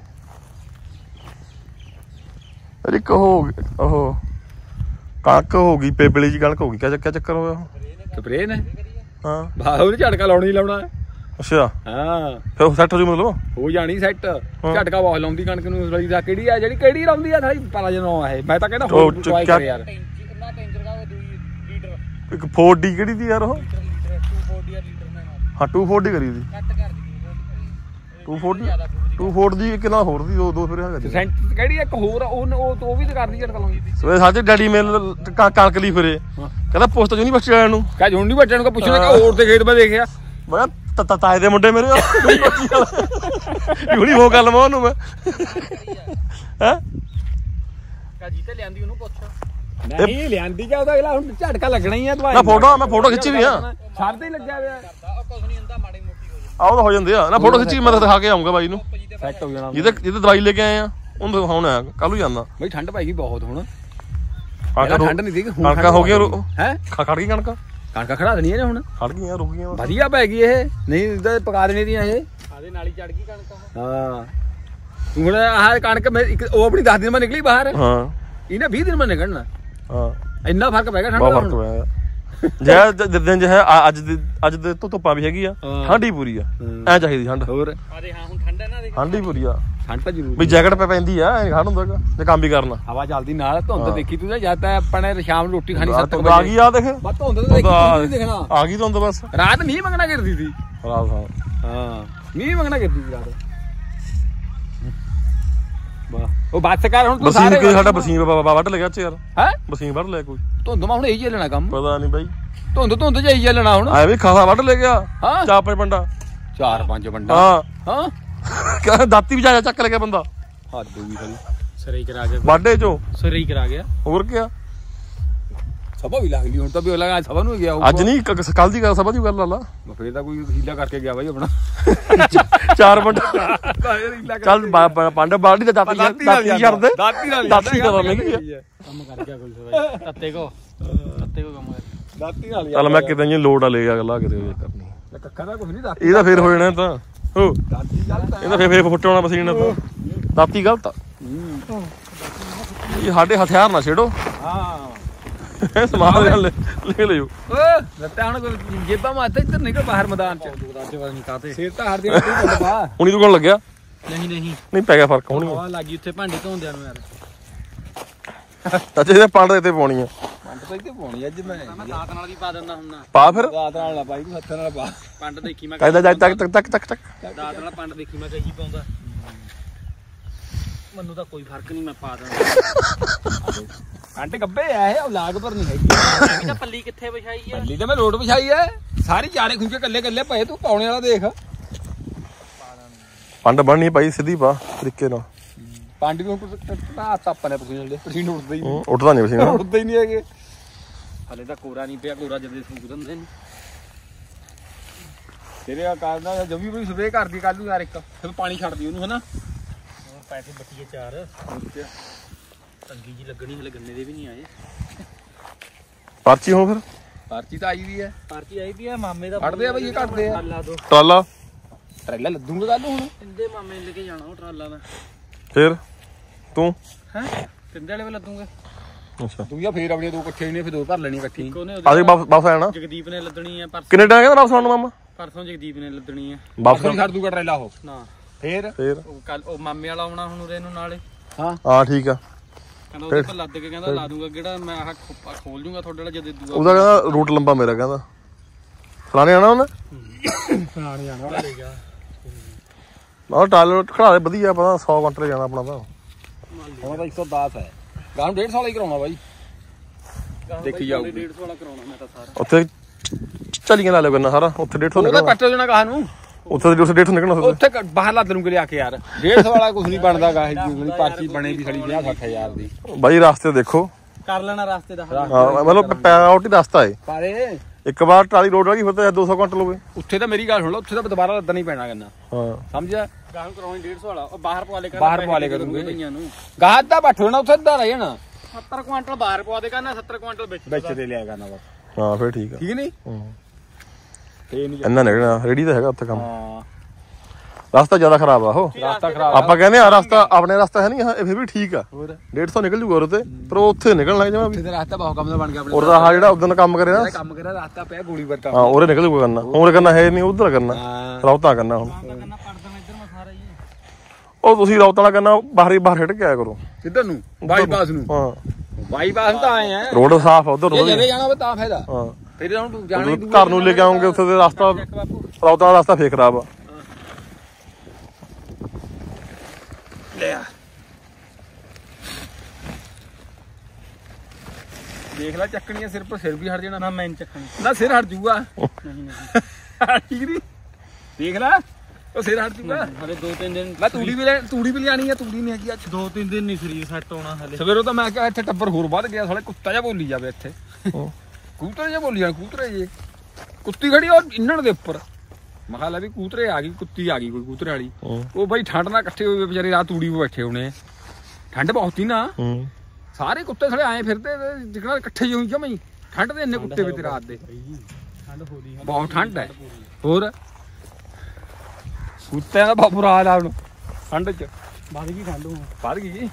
ਅਰੇ ਕਹੋ ਉਹ ਕਣਕ ਹੋ ਗਈ ਪੇਪਲੀ ਜੀ ਕਣਕ ਹੋ ਗਈ ਕਿਆ ਚੱਕਰ ਚੱਕਰ ਹੋਇਆ ਸਪਰੇਅ ਨੇ ਹਾਂ ਬਾਹਰ ਉਹਨੇ ਝਟਕਾ ਲਾਉਣਾ ਹੀ ਲਾਉਣਾ ਅੱਛਾ ਹਾਂ ਫਿਰ ਸੈੱਟ ਹੋ ਜੂ ਮਤਲਬ ਹੋ ਜਾਣੀ ਸੈੱਟ ਝਟਕਾ ਬਹੁਤ ਲਾਉਂਦੀ ਕਣਕ ਨੂੰ ਰਲੀ ਦਾ ਕਿਹੜੀ ਆ ਜਿਹੜੀ ਕਿਹੜੀ ਲਾਉਂਦੀ ਆ ਸਾਰੀ ਪਤਾ ਜਨੋਂ ਇਹ ਮੈਂ ਤਾਂ ਕਹਿੰਦਾ ਹੋਰ ਟਰਾਈ ਕਰ ਯਾਰ ਕਿੰਨਾ ਟੈਂਜਰ ਦਾ ਦੂਈ ਲੀਟਰ ਇੱਕ ਫੋਰ ਡੀ ਕਿਹੜੀ ਦੀ ਯਾਰ ਉਹ litre litre two forty litre ਮੈਂ ਹਾਂ ਟੂ ਫੋਰ ਡੀ ਕਰੀ ਦੀ ਕੱਟ ਕਰ ਦੀ two four D two four ਦੀ ਕਿੰਨਾ ਹੋਰ ਦੀ ਦੋ ਦੋ ਫਿਰ ਹੈਗਾ ਜੀ ਸੈਂਟ ਕਿਹੜੀ ਇੱਕ ਹੋਰ ਉਹ ਉਹ ਉਹ ਵੀ ਤਾਂ ਕਰਦੀ ਝਟਕਾ ਲਾਉਂਦੀ ਸਵੇ ਸਾਡੇ ਡੈਡੀ ਮੇਲ ਕਣਕ ਲਈ ਫਿਰੇ ਕਹਿੰਦਾ ਪੋਸਟ ਯੂਨੀਵਰਸਿਟੀ ਵਾਲਿਆਂ ਨੂੰ ਕਹ ਜੁਣ ਨਹੀਂ ਬੱਚਿਆਂ ਨੂੰ ਪੁੱਛਣਾ ਕਿ ਹੋਰ ਤੇ ਖੇਤ ਮੈਂ ਦੇਖਿਆ ਮੈਂ ਤਾ ਤਾਏ ਦੇ ਮੁੰਡੇ ਮੇਰੇ ਯੂਨੀ ਹੋ ਗੱਲ ਮੈਂ ਉਹਨੂੰ ਮੈਂ ਹੈ ਕਾਜੀ ਤੇ ਲਿਆਂਦੀ ਉਹਨੂੰ ਪੁੱਛ ਨਹੀਂ ਲਿਆਂਦੀ ਕਿ ਉਹਦਾ ਅਗਲਾ ਹੁਣ ਝਟਕਾ ਲੱਗਣਾ ਹੀ ਆ ਦਵਾਈ ਨਾ ਫੋਟੋ ਮੈਂ ਫੋਟੋ ਖਿੱਚੀ ਵੀ ਆ ਛੱਡ ਤੇ ਹੀ ਲੱਗਿਆ ਪਿਆ ਉਹ ਕੁਝ ਨਹੀਂ ਹੁੰਦਾ ਮਾੜੀ ਮੋਟੀ ਹੋ ਆਹ ਉਹ ਤਾਂ ਹੋ ਜਾਂਦੇ ਆ ਨਾ ਫੋਟੋ ਖਿੱਚੀ ਮੈਂ ਦਿਖਾ ਕੇ ਆਉਂਗਾ ਬਾਈ ਨੂੰ ਸੈੱਟ ਹੋ ਜਾਣਾ ਜਿਹਦੇ ਜਿਹਦੇ ਦਵਾਈ ਲੈ ਕੇ ਆਏ ਆ ਉਹਨੂੰ ਦਿਖਾਉਣਾ ਕੱਲ ਨੂੰ ਜਾਂਦਾ ਬਈ ਠੰਡ ਪੈ ਗਈ ਬਹੁਤ ਹੁਣ ਕਣਕਾਂ ਠੰਡ ਨਹੀਂ ਦੀ ਕਣਕਾਂ ਹੋ ਗਈਆਂ ਹੈ ਖੜ ਗਈ ਕਣਕਾਂ ਕਣਕਾਂ ਖੜਾ ਦੇਣੀਆਂ ਨੇ ਹੁਣ ਖੜ ਗਈਆਂ ਰੁਕ ਗਈਆਂ ਵਧੀਆ ਪੈ ਗਈ ਇਹ ਨਹੀਂ ਇਦਾਂ ਪਕਾ ਦੇਣੀ ਦੀਆਂ ਇਹ ਆਦੇ ਨਾਲ ਹੀ ਚੜ ਗਈ ਕਣਕ ਹਾਂ ਹੁਣ ਆਹ ਕਣਕ ਮੈਂ ਇੱਕ ਉਹ ਆਪਣੀ ਦਸ ਦਿਨ ਮੈਂ ਨਿਕਲੀ ਬਾਹਰ ਹਾਂ ਇਹਨੇ ਵੀਹ ਦਿਨ ਮੈਂ ਨਿਕਲਣਾ ਹਾਂ ਇੰਨਾ ਫਰਕ ਪੈ ਗਿਆ ਠੰਡ ਬਹੁਤ ਦਾ ਫਰਕ ਹੁਣ ਪਿਆ ਜੈ ਦਿਨ ਜਿਹਾ ਅੱਜ ਦੇ ਅੱਜ ਦੇ ਤੋਂ ਧੁੱਪਾਂ ਵੀ ਹੈਗੀ ਆ ਠੰਡ ਹੀ ਪੂਰੀ ਆ ਐ ਚਾਹੀਦੀ ਠੰਡ ਹੋਰ ਆਦੇ ਹਾਂ ਹੁਣ ਠੰਡ ਹੈ ਨਾ ਦੇਖ ਠੰਡ ਹੀ ਪੂਰੀ ਆ ਠੰਡ ਤਾਂ ਜ਼ਰੂਰ ਵੀ ਜੈਕਟ ਪੈ ਪੈਂਦੀ ਆ ਐ ਠੰਡ ਹੁੰਦਾ ਜੇ ਕੰਮ ਵੀ ਕਰਨਾ ਹਵਾ ਚੱਲਦੀ ਨਾਲ ਧੁੰਦ ਦੇਖੀ ਤੂੰ ਜਾਂ ਤਾਂ ਆਪਣੇ ਸ਼ਾਮ ਨੂੰ ਰੋਟੀ ਖਾਣੀ ਸੱਤ ਧੁੰਦ ਆ ਗਈ ਆ ਦੇਖ ਬਸ ਧੁੰਦ ਤਾਂ ਦੇਖੀ ਤੂੰ ਨਹੀਂ ਦੇਖਣਾ ਆ ਗਈ ਧੁੰਦ ਬਸ ਰਾਤ ਮੀਂਹ ਮੰਗਣਾ ਕਰਦੀ ਸੀ ਰਾਤ ਹਾਂ ਹਾਂ ਮੀਂਹ ਮੰਗਣਾ ਕਰਦੀ ਸੀ ਰਾਤ ਵਾਹ ਉਹ ਬਾਤ ਕਰ ਹੁਣ ਤੂੰ ਬਸੀਨ ਸਾਰੇ ਕਿ ਸਾਡਾ ਬਸੀਨ ਬਾਬਾ ਵੱਢ ਲਿਆ ਚ ਯਾਰ ਹੈ ਬਸੀਨ ਵੱਢ ਲਿਆ ਕੋਈ ਧੁੰਦ ਮਾ ਹੁਣ ਇਹੀ ਚੱਲਣਾ ਕੰਮ ਪਤਾ ਨਹੀਂ ਬਾਈ ਧੁੰਦ ਧੁੰਦ ਜਾਈ ਚੱਲਣਾ ਹੁਣ ਐ ਵੀ ਖਾਸਾ ਵੱਢ ਲੈ ਗਿਆ ਹਾਂ ਚਾਰ ਪੰਜ ਪੰਡਾ ਚਾਰ ਪੰਜ ਬੰਡਾ ਹਾਂ ਹਾਂ ਕਹਿੰਦਾ ਦਾਤੀ ਵੀ ਜਾ ਚੱਕ ਲੈ ਗਿਆ ਬੰਦਾ ਹੱਦ ਹੋ ਗਈ ਸਾਲੀ ਸਿਰੇ ਹੀ ਕਰਾ ਗਿਆ ਵਾਢੇ ਚੋਂ ਸਿਰੇ ਹੀ ਕਰਾ ਗਿਆ ਹੋਰ ਕੀ ਸਭਾ ਵੀ ਲੱਗ ਲਈ ਹੁਣ ਤਾਂ ਵੀ ਲਗਾ ਸਭਾ ਨੂੰ ਗਿਆ ਅੱਜ ਨਹੀਂ ਕੱਲ ਦੀ ਗੱਲ ਸਭਾ ਦੀ ਗੱਲ ਲਾ ਲਾ ਫੇਰ ਤਾਂ ਕੋਈ ਹੀਲਾ ਕਰਕੇ ਗਿਆ ਬਾਈ ਆਪਣਾ ਚਾਰ ਪੰਡਾ ਚੱਲ ਪੰਡ ਬਾੜੀ ਦਾ ਦਾਤੀ ਦਾਤੀ ਛੱਡ ਦੇ ਦਾਤੀ ਨਾਲ ਦਾਤੀ ਕਦੋਂ ਮਹਿੰਗੀ ਆ ਕੰਮ ਕਰ ਗਿਆ ਕੋਈ ਸਵਾਈ ਤੱਤੇ ਕੋ ਤੱਤੇ ਕੋ ਕੰਮ ਕਰ ਦਾਤੀ ਨਾਲ ਚੱਲ ਮੈਂ ਕਿਤੇ ਜੀ ਲੋਡ ਆ ਲੈ ਗਿਆ ਅਗਲਾ ਕਿਤੇ ਕਰਨੀ ਕੱਖਾ ਦਾ ਕੁਝ ਨਹੀਂ ਦਾਤੀ ਇਹਦਾ ਫੇਰ ਹੋ ਜਾਣਾ ਤਾਂ ਹੋ ਦਾਤੀ ਗਲਤ ਇਹਦਾ ਫੇਰ ਫੇਰ ਫੁੱਟਣਾ ਮਸ਼ੀਨ ਤਾਂ ਦਾਤੀ ਗਲਤ ਆ ਇਹ ਸਾਡੇ ਹਥਿਆਰ ਨਾ ਛੇੜੋ ਹਾਂ ਸਮਾਨ ਲੈ ਲੈ ਲਿਓ ਓ ਲੱਤਾਂ ਹੁਣ ਜੇਬਾਂ ਮਾਤੇ ਇੱਧਰ ਨਿਕਲ ਬਾਹਰ ਮੈਦਾਨ ਚ ਰਾਜੇ ਵਾਲ ਨਹੀਂ ਕਾਤੇ ਸਿਰ ਤਾਂ ਹਰਦੀ ਨਹੀਂ ਬੰਦ ਬਾ ਹੁਣੀ ਤੂੰ ਕੋਣ ਲੱਗਿਆ ਨਹੀਂ ਨਹੀਂ ਨਹੀਂ ਪੈ ਗਿਆ ਫਰਕ ਹੁਣੀ ਹਵਾ ਲੱਗੀ ਉੱਥੇ ਭਾਂਡੇ ਧੋਂਦਿਆਂ ਨੂੰ ਯਾਰ ਅੱਛਾ ਇਹਦੇ ਪੰਡ ਇੱਥੇ ਪਾਉਣੀ ਆ ਪੰਡ ਤਾਂ ਇੱਥੇ ਪਾਉਣੀ ਅੱਜ ਮੈਂ ਮੈਂ ਦਾਤ ਨਾਲ ਵੀ ਪਾ ਦਿੰਦਾ ਹੁੰਨਾ ਪਾ ਫਿਰ ਰਾਤ ਨਾਲ ਨਾ ਪਾਈ ਤੂੰ ਹੱਥ ਨਾਲ ਪਾ ਪੰਡ ਦੇਖੀ ਮੈਂ ਕਹਿੰਦਾ ਜਾ ਟਕ ਟਕ ਟਕ ਟਕ ਦਾਤ ਨਾਲ ਪੰਡ ਦੇਖੀ ਮੈਂ ਕਹੀ ਪਾਉਂਦਾ ਮੈਨੂੰ ਤਾਂ ਕੋਈ ਫਰਕ ਨਹੀਂ ਮੈਂ ਪਾ ਦਿੰਦਾ ਕੰਟ ਗੱਬੇ ਆ ਇਹ ਔਲਾਗ ਪਰ ਨਹੀਂ ਹੈਗੀ ਇਹ ਤਾਂ ਪੱਲੀ ਕਿੱਥੇ ਵਿਛਾਈ ਆ ਪੱਲੀ ਤੇ ਮੈਂ ਲੋਟ ਵਿਛਾਈ ਐ ਸਾਰੀ ਚਾਰੇ ਖੁੰਝੇ ਕੱਲੇ ਕੱਲੇ ਪਏ ਤੂੰ ਪਾਉਣੇ ਵਾਲਾ ਦੇਖ ਪੰਡ ਬਣਨੀ ਭਾਈ ਸਿੱਧੀ ਪਾ ਤਰੀਕੇ ਨਾਲ ਪੰਡ ਵੀ ਟਾ ਤੱਪਨੇ ਪਕੂਣ ਦੇ ਪਸੀਨ ਉੱਡਦਾ ਹੀ ਹੂੰ, ਉੱਠਦਾ ਨਹੀਂ ਮਸ਼ੀਨ ਉੱਡਦਾ ਹੀ ਨਹੀਂ ਹੈਗੇ ਹਲੇ ਤਾਂ ਕੋਰਾ ਨਹੀਂ ਪਿਆ ਕੋਰਾ ਜਦੇ ਸੂਕ ਦਿੰਦੇ ਨੇ ਤੇਰੇ ਆ ਕਰਦਾ ਜਮੀ ਵੀ ਸਪਰੇ ਕਰਦੀ ਕੱਲ ਨੂੰ ਯਾਰ ਇੱਕ ਫਿਰ ਪਾਣੀ ਛੱਡਦੀ ਉਹਨੂੰ ਹਨਾ ਹੋਰ ਪੈਸੇ ਬੱਟੀਏ ਚਾਰ ਤੰਗੀ ਜੀ ਲੱਗਣੀ ਹਲੇ ਗੰਨੇ ਦੇ ਵੀ ਨਹੀਂ ਆਏ ਪਰਚੀ ਹੁਣ ਫਿਰ ਪਰਚੀ ਤਾਂ ਆਈ ਵੀ ਐ ਪਰਚੀ ਆਈ ਵੀ ਆ ਮਾਮੇ ਦਾ ਕੱਢਦੇ ਆ ਬਈ ਇਹ ਕੱਢਦੇ ਆ ਟਰਾਲਾ ਦੋ ਟਰਾਲਾ ਟਰੇਲਾ ਲੱਦੂਗਾ ਕੱਲ ਹੁਣ ਤਿੰਦੇ ਮਾਮੇ ਨੇ ਲੈ ਕੇ ਜਾਣਾ ਉਹ ਟਰਾਲਾ ਦਾ ਫਿਰ ਤੂੰ ਹੈ ਤਿੰਦੇ ਵਾਲੇ ਵੇ ਲੱਦੂਗਾ ਅੱਛਾ ਤੂੰ ਜਾਂ ਫੇਰ ਆਪਣੀਆਂ ਦੋ ਇਕੱਠੇ ਨੇ ਫਿਰ ਦੋ ਭਰ ਲੈਣੀ ਇਕੱਠੀ ਕੋਨੇ ਆਦੇ ਵਾਪਸ ਵਾਪਸ ਆਣਾ ਜਗਦੀਪ ਨੇ ਲੱਦਣੀ ਆ ਪਰਸੋਂ ਕਿੰਨੇ ਟਾਈਮ ਕਹਿੰਦਾ ਵਾਪਸ ਆਉਣ ਨੂੰ ਮਾਮਾ ਪਰਸੋਂ ਜਗਦੀਪ ਨੇ ਲੱਦਣੀ ਆ ਵਾਪਸ ਨਹੀਂ ਛੱਡ ਦੂਗਾ ਟਰੇਲਾ ਉਹ ਨਾ ਫੇਰ ਫੇਰ ਉਹ ਕੱਲ ਉਹ ਮਾਮੇ ਵਾਲਾ ਆਉਣਾ ਹੁਣ ਉਰੇ ਨੂੰ ਨਾਲੇ ਹਾਂ ਹਾਂ ਠੀਕ ਆ ਕਹਿੰਦਾ ਉਹਦੇ ਪਰ ਲੱਦ ਕੇ ਕਹਿੰਦਾ ਲਾ ਦੂੰਗਾ ਕਿਹੜਾ ਮੈਂ ਆਹ ਖੋਲ ਜੂੰਗਾ ਤੁਹਾਡੇ ਵਾਲਾ ਜਦੇ ਦੂਆ ਉਹਦਾ ਕਹਿੰਦਾ ਰੂਟ ਲੰਬਾ ਮੇਰਾ ਕਹਿੰਦਾ ਫਲਾਣੇ ਆਣਾ ਉਹਨੇ ਫਲਾਣੇ ਜਾਣਾ ਲੈ ਗਿਆ ਉਹ ਟਾਲ ਖੜਾ ਦੇ ਵਧੀਆ ਪਤਾ ਸੌ ਕੁਇੰਟਲ ਜਾਣਾ ਆਪਣਾ ਤਾਂ ਹੁਣ ਤਾਂ ਇੱਕ ਸੌ ਦਸ ਹੈ ਗਾਂ ਨੂੰ ਡੇਢ ਸੌ ਵਾਲਾ ਹੀ ਕਰਾਉਣਾ ਬਾਈ ਦੇਖੀ ਜਾਊਗੀ ਡੇਢ ਸੌ ਵਾਲਾ ਕਰਾਉਣਾ ਮੈਂ ਤਾਂ ਸਾਰਾ ਉੱਥੇ ਝਲੀਆਂ ਲਾ ਲਿਓ ਕਰਨਾ ਸਾਰਾ ਉੱਥੇ ਡੇਢ ਸੌ ਉਹਦਾ ਨਿਕਲਣਾ ਕੱਟ ਜਾਣਾ ਗਾਹ ਨੂੰ ਉੱਥੇ ਦੇ ਡੇਢ ਸੌ ਨਿਕਲਣਾ ਉੱਥੇ ਉੱਥੇ ਬਾਹਰ ਲਾ ਦੇਣਗੇ ਲਿਆ ਕੇ ਯਾਰ ਡੇਢ ਸੌ ਵਾਲਾ ਕੁਝ ਨਹੀਂ ਬਣਦਾ ਗਾਹ ਦੀ ਪਾਰਟੀ ਬਣੇ ਵੀ ਖੜੀ ਪੰਜਾਹ ਸੱਠ ਹਜ਼ਾਰ ਦੀ ਬਾਈ ਰਸਤੇ ਦੇਖੋ ਕਰ ਲੈਣਾ ਰਸਤੇ ਦਾ ਹਾਂ ਮਤਲਬ ਪੈਰਾਊਟ ਹੀ ਰਸਤਾ ਏ ਪਾਰੇ ਇੱਕ ਵਾਰ ਟਰਾਲੀ ਰੋਡ ਵਾਲੀ ਫਿਰ ਤਾਂ ਦੋ ਸੌ ਕੁਇੰਟਲ ਹੋਵੇ ਉੱਥੇ ਤਾਂ ਮੇਰੀ ਗੱਲ ਸੁਣ ਲਓ ਉੱਥੇ ਤਾਂ ਦੁਬਾਰਾ ਲੱਦਣਾ ਹੀ ਪੈਣਾ ਕਰਨਾ ਹਾਂ ਸਮਝਿਆ ਗਾਹ ਨੂੰ ਕਰਾਉਣੀ ਡੇਢ ਸੌ ਵਾਲਾ ਉਹ ਬਾਹਰ ਪਵਾ ਲੈ ਕਰ ਬਾਹਰ ਪਵਾ ਲੈ ਕਰੂੰਗੇ ਭਈਆਂ ਨੂੰ ਗਾਹ ਦਾ ਬੱਠ ਹੋਣਾ ਉੱਥੇ ਦਾ ਰਹਿ ਜਾਣਾ ਸੱਤਰ ਕੁਆਂਟਲ ਬਾਹਰ ਪਵਾ ਦੇ ਕਰਨਾ ਸੱਤਰ ਕੁਆਂਟਲ ਵਿੱਚ ਵਿੱਚ ਦੇ ਲਿਆ ਕਰਨਾ ਬਸ ਹਾਂ ਫਿਰ ਠੀਕ ਆ ਠੀਕ ਨਹੀਂ ਹੂੰ ਫੇਰ ਨਹੀਂ ਇੰਨਾ ਨਿਕਲਣਾ ਰੇੜੀ ਤਾਂ ਹੈਗਾ ਉੱਥੇ ਕੰਮ ਹਾਂ ਰਸਤਾ ਜ਼ਿਆਦਾ ਖਰਾਬ ਆ ਉਹ ਰਸਤਾ ਖਰਾਬ ਆਪਾਂ ਕਹਿੰਦੇ ਆ ਰਸਤਾ ਆਪਣੇ ਰਸਤਾ ਹੈ ਨਹੀਂ ਇਹ ਫਿਰ ਵੀ ਠੀਕ ਆ ਹੋਰ ਡੇਢ ਸੌ ਨਿਕਲ ਜੂਗਾ ਉਹਦੇ ਪਰ ਉਹ ਉੱਥੇ ਨਿਕਲਣ ਲੱਗ ਜਾਵਾਂ ਵੀ ਇੱਥੇ ਰਸਤਾ ਬਹੁਤ ਕੰਮ ਦਾ ਬਣ ਗਿਆ ਆਪਣੇ ਉਹਦਾ ਆਹ ਜਿਹੜਾ ਉਦੋਂ ਕੰਮ ਕਰੇ ਨਾ ਕੰਮ ਕਰਿਆ ਰਸਤਾ ਪਿਆ ਗੋਲੀ ਵਰਗਾ ਹਾਂ ਉਹਰੇ ਨਿਕਲ ਜੂਗਾ ਕਰਨਾ ਹੋਰ ਕਰਨਾ ਹੈ ਨਹੀਂ ਉਧਰ ਕਰਨਾ ਹਾਂ ਰੌਤਾ ਕਰਨਾ ਹੁਣ ਕਰਨਾ ਪੜਦਾ ਇੱਧਰ ਮੈਂ ਸਾਰਾ ਹੀ ਉਹ ਤੁਸੀਂ ਰੌਤਾ ਵਾਲਾ ਕਰਨਾ ਬਾਹਰ ਹੀ ਬਾਹਰ ਛੱਡ ਕੇ ਆਇਆ ਕਰੋ ਕਿੱਧਰ ਨੂੰ ਬਾਈਪਾਸ ਨੂੰ ਹਾਂ ਬਾਈਪਾਸ ਤਾਂ ਆਏ ਆ ਰੋਡ ਸਾਫ਼ ਆ ਉਧਰ ਜੇ ਜਰੇ ਜਾਣਾ ਹੋਵੇ ਤਾਂ ਫਾਇਦਾ ਹਾਂ ਫਿਰ ਹੁਣ ਤੂੰ ਜਾਣਾ ਹੀ ਦੂਰ ਘਰ ਨੂੰ ਲੈ ਕੇ ਆਉਂਗੇ ਉੱਥੇ ਦੇ ਰਸਤਾ ਰੌਤਾ ਵਾਲਾ ਰਸਤਾ ਫੇਰ ਖਰਾਬ ਆ ਲੈ ਆ ਦੇਖ ਲੈ ਚੱਕਣੀਆਂ ਸਿਰ ਪਰ ਸਿਰ ਵੀ ਹਟ ਜਾਣਾ ਨਾ ਮੈਂ ਨੀ ਚੱਕਣੀ ਨਾ ਸਿਰ ਹਟ ਜੂਗਾ ਨਹੀਂ ਨਹੀਂ ਠੀਕ ਨਹੀਂ ਦੇਖ ਲੈ ਉਹ ਸਿਰ ਹਟ ਜੂਗਾ ਹਲੇ ਦੋ ਤਿੰਨ ਦਿਨ ਮੈਂ ਤੂੜੀ ਵੀ ਲੈ ਤੂੜੀ ਵੀ ਲਿਆਣੀ ਆ ਤੂੜੀ ਨਹੀਂ ਹੈਗੀ ਅੱਜ ਦੋ ਤਿੰਨ ਦਿਨ ਨਹੀਂ ਸਰੀਰ ਸੈੱਟ ਹੋਣਾ ਹਲੇ ਸਵੇਰੋਂ ਤਾਂ ਮੈਂ ਕਿਹਾ ਇੱਥੇ ਟੱਬਰ ਹੋਰ ਵੱਧ ਗਿਆ ਸਾਲੇ ਕੁੱਤਾ ਜਿਹਾ ਬੋਲੀ ਜਾਵੇ ਇੱਥੇ ਕੂਤਰੇ ਜਿਹਾ ਬੋਲੀ ਜਾਣ ਕੂਤਰੇ ਜੇ ਕੁੱਤੀ ਖੜੀ ਉਹ ਇੰਨਣ ਦੇ ਉੱਪਰ ਮੈਂ ਕਿਹਾ ਲੈ ਵੀ ਕੂਤਰੇ ਆ ਗਈ ਕੁੱਤੀ ਆ ਗਈ ਕੋਈ ਕੂਤਰੇ ਵਾਲੀ ਉਹ ਬਾਈ ਠੰਡ ਨਾਲ ਇਕੱਠੇ ਹੋਏ ਵਿਚਾਰੇ ਰਾਤ ਤੂੜੀ 'ਤੇ ਬੈਠੇ ਹੋਣੇ ਠੰਡ ਬਹੁਤ ਹੀ ਨਾ ਹੂੰ ਸਾਰੇ ਕੁੱਤੇ ਥੋੜੇ ਆਏ ਫਿਰਦੇ ਜਿਕਣਾ ਇਕੱਠੇ ਜਿਹੇ ਹੋਈ ਜਮਈ ਠੰਡ ਦੇ ਇੰਨੇ ਕੁੱਤੇ ਵੀ ਤੇ ਰਾਤ ਦੇ ਠੰਡ ਹੋ ਰਹੀ ਬਹੁਤ ਠੰਡ ਹੈ ਹੋਰ ਕੁੱਤਿਆਂ ਦਾ ਬਹੁਤ ਬੁਰਾ ਹਾਲ ਆ ਹੁਣ ਠੰਡ 'ਚ ਵੱਧ ਗਈ ਠੰਡ ਹੁਣ ਵੱਧ ਗਈ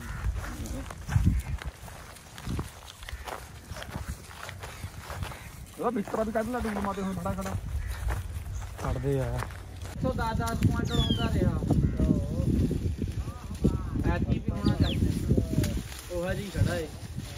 ਉਹ ਬਿਸਤਰਾ ਵੀ ਕੱਢ ਲਾ ਡੂਲ ਮਾਤੇ ਹੁਣ ਖੜਾ ਖੜਾ ਕੱਢਦੇ ਆ ਸੌ ਦਸ ਦਸ ਕੁਆਂਟਲ ਹੁੰਦਾ ਰਿਹਾ ਐਤਕੀ ਵੀ ਹੋਣਾ ਚਾਹੀਦਾ ਉਹ ਜੀ ਖੜਾ ਏ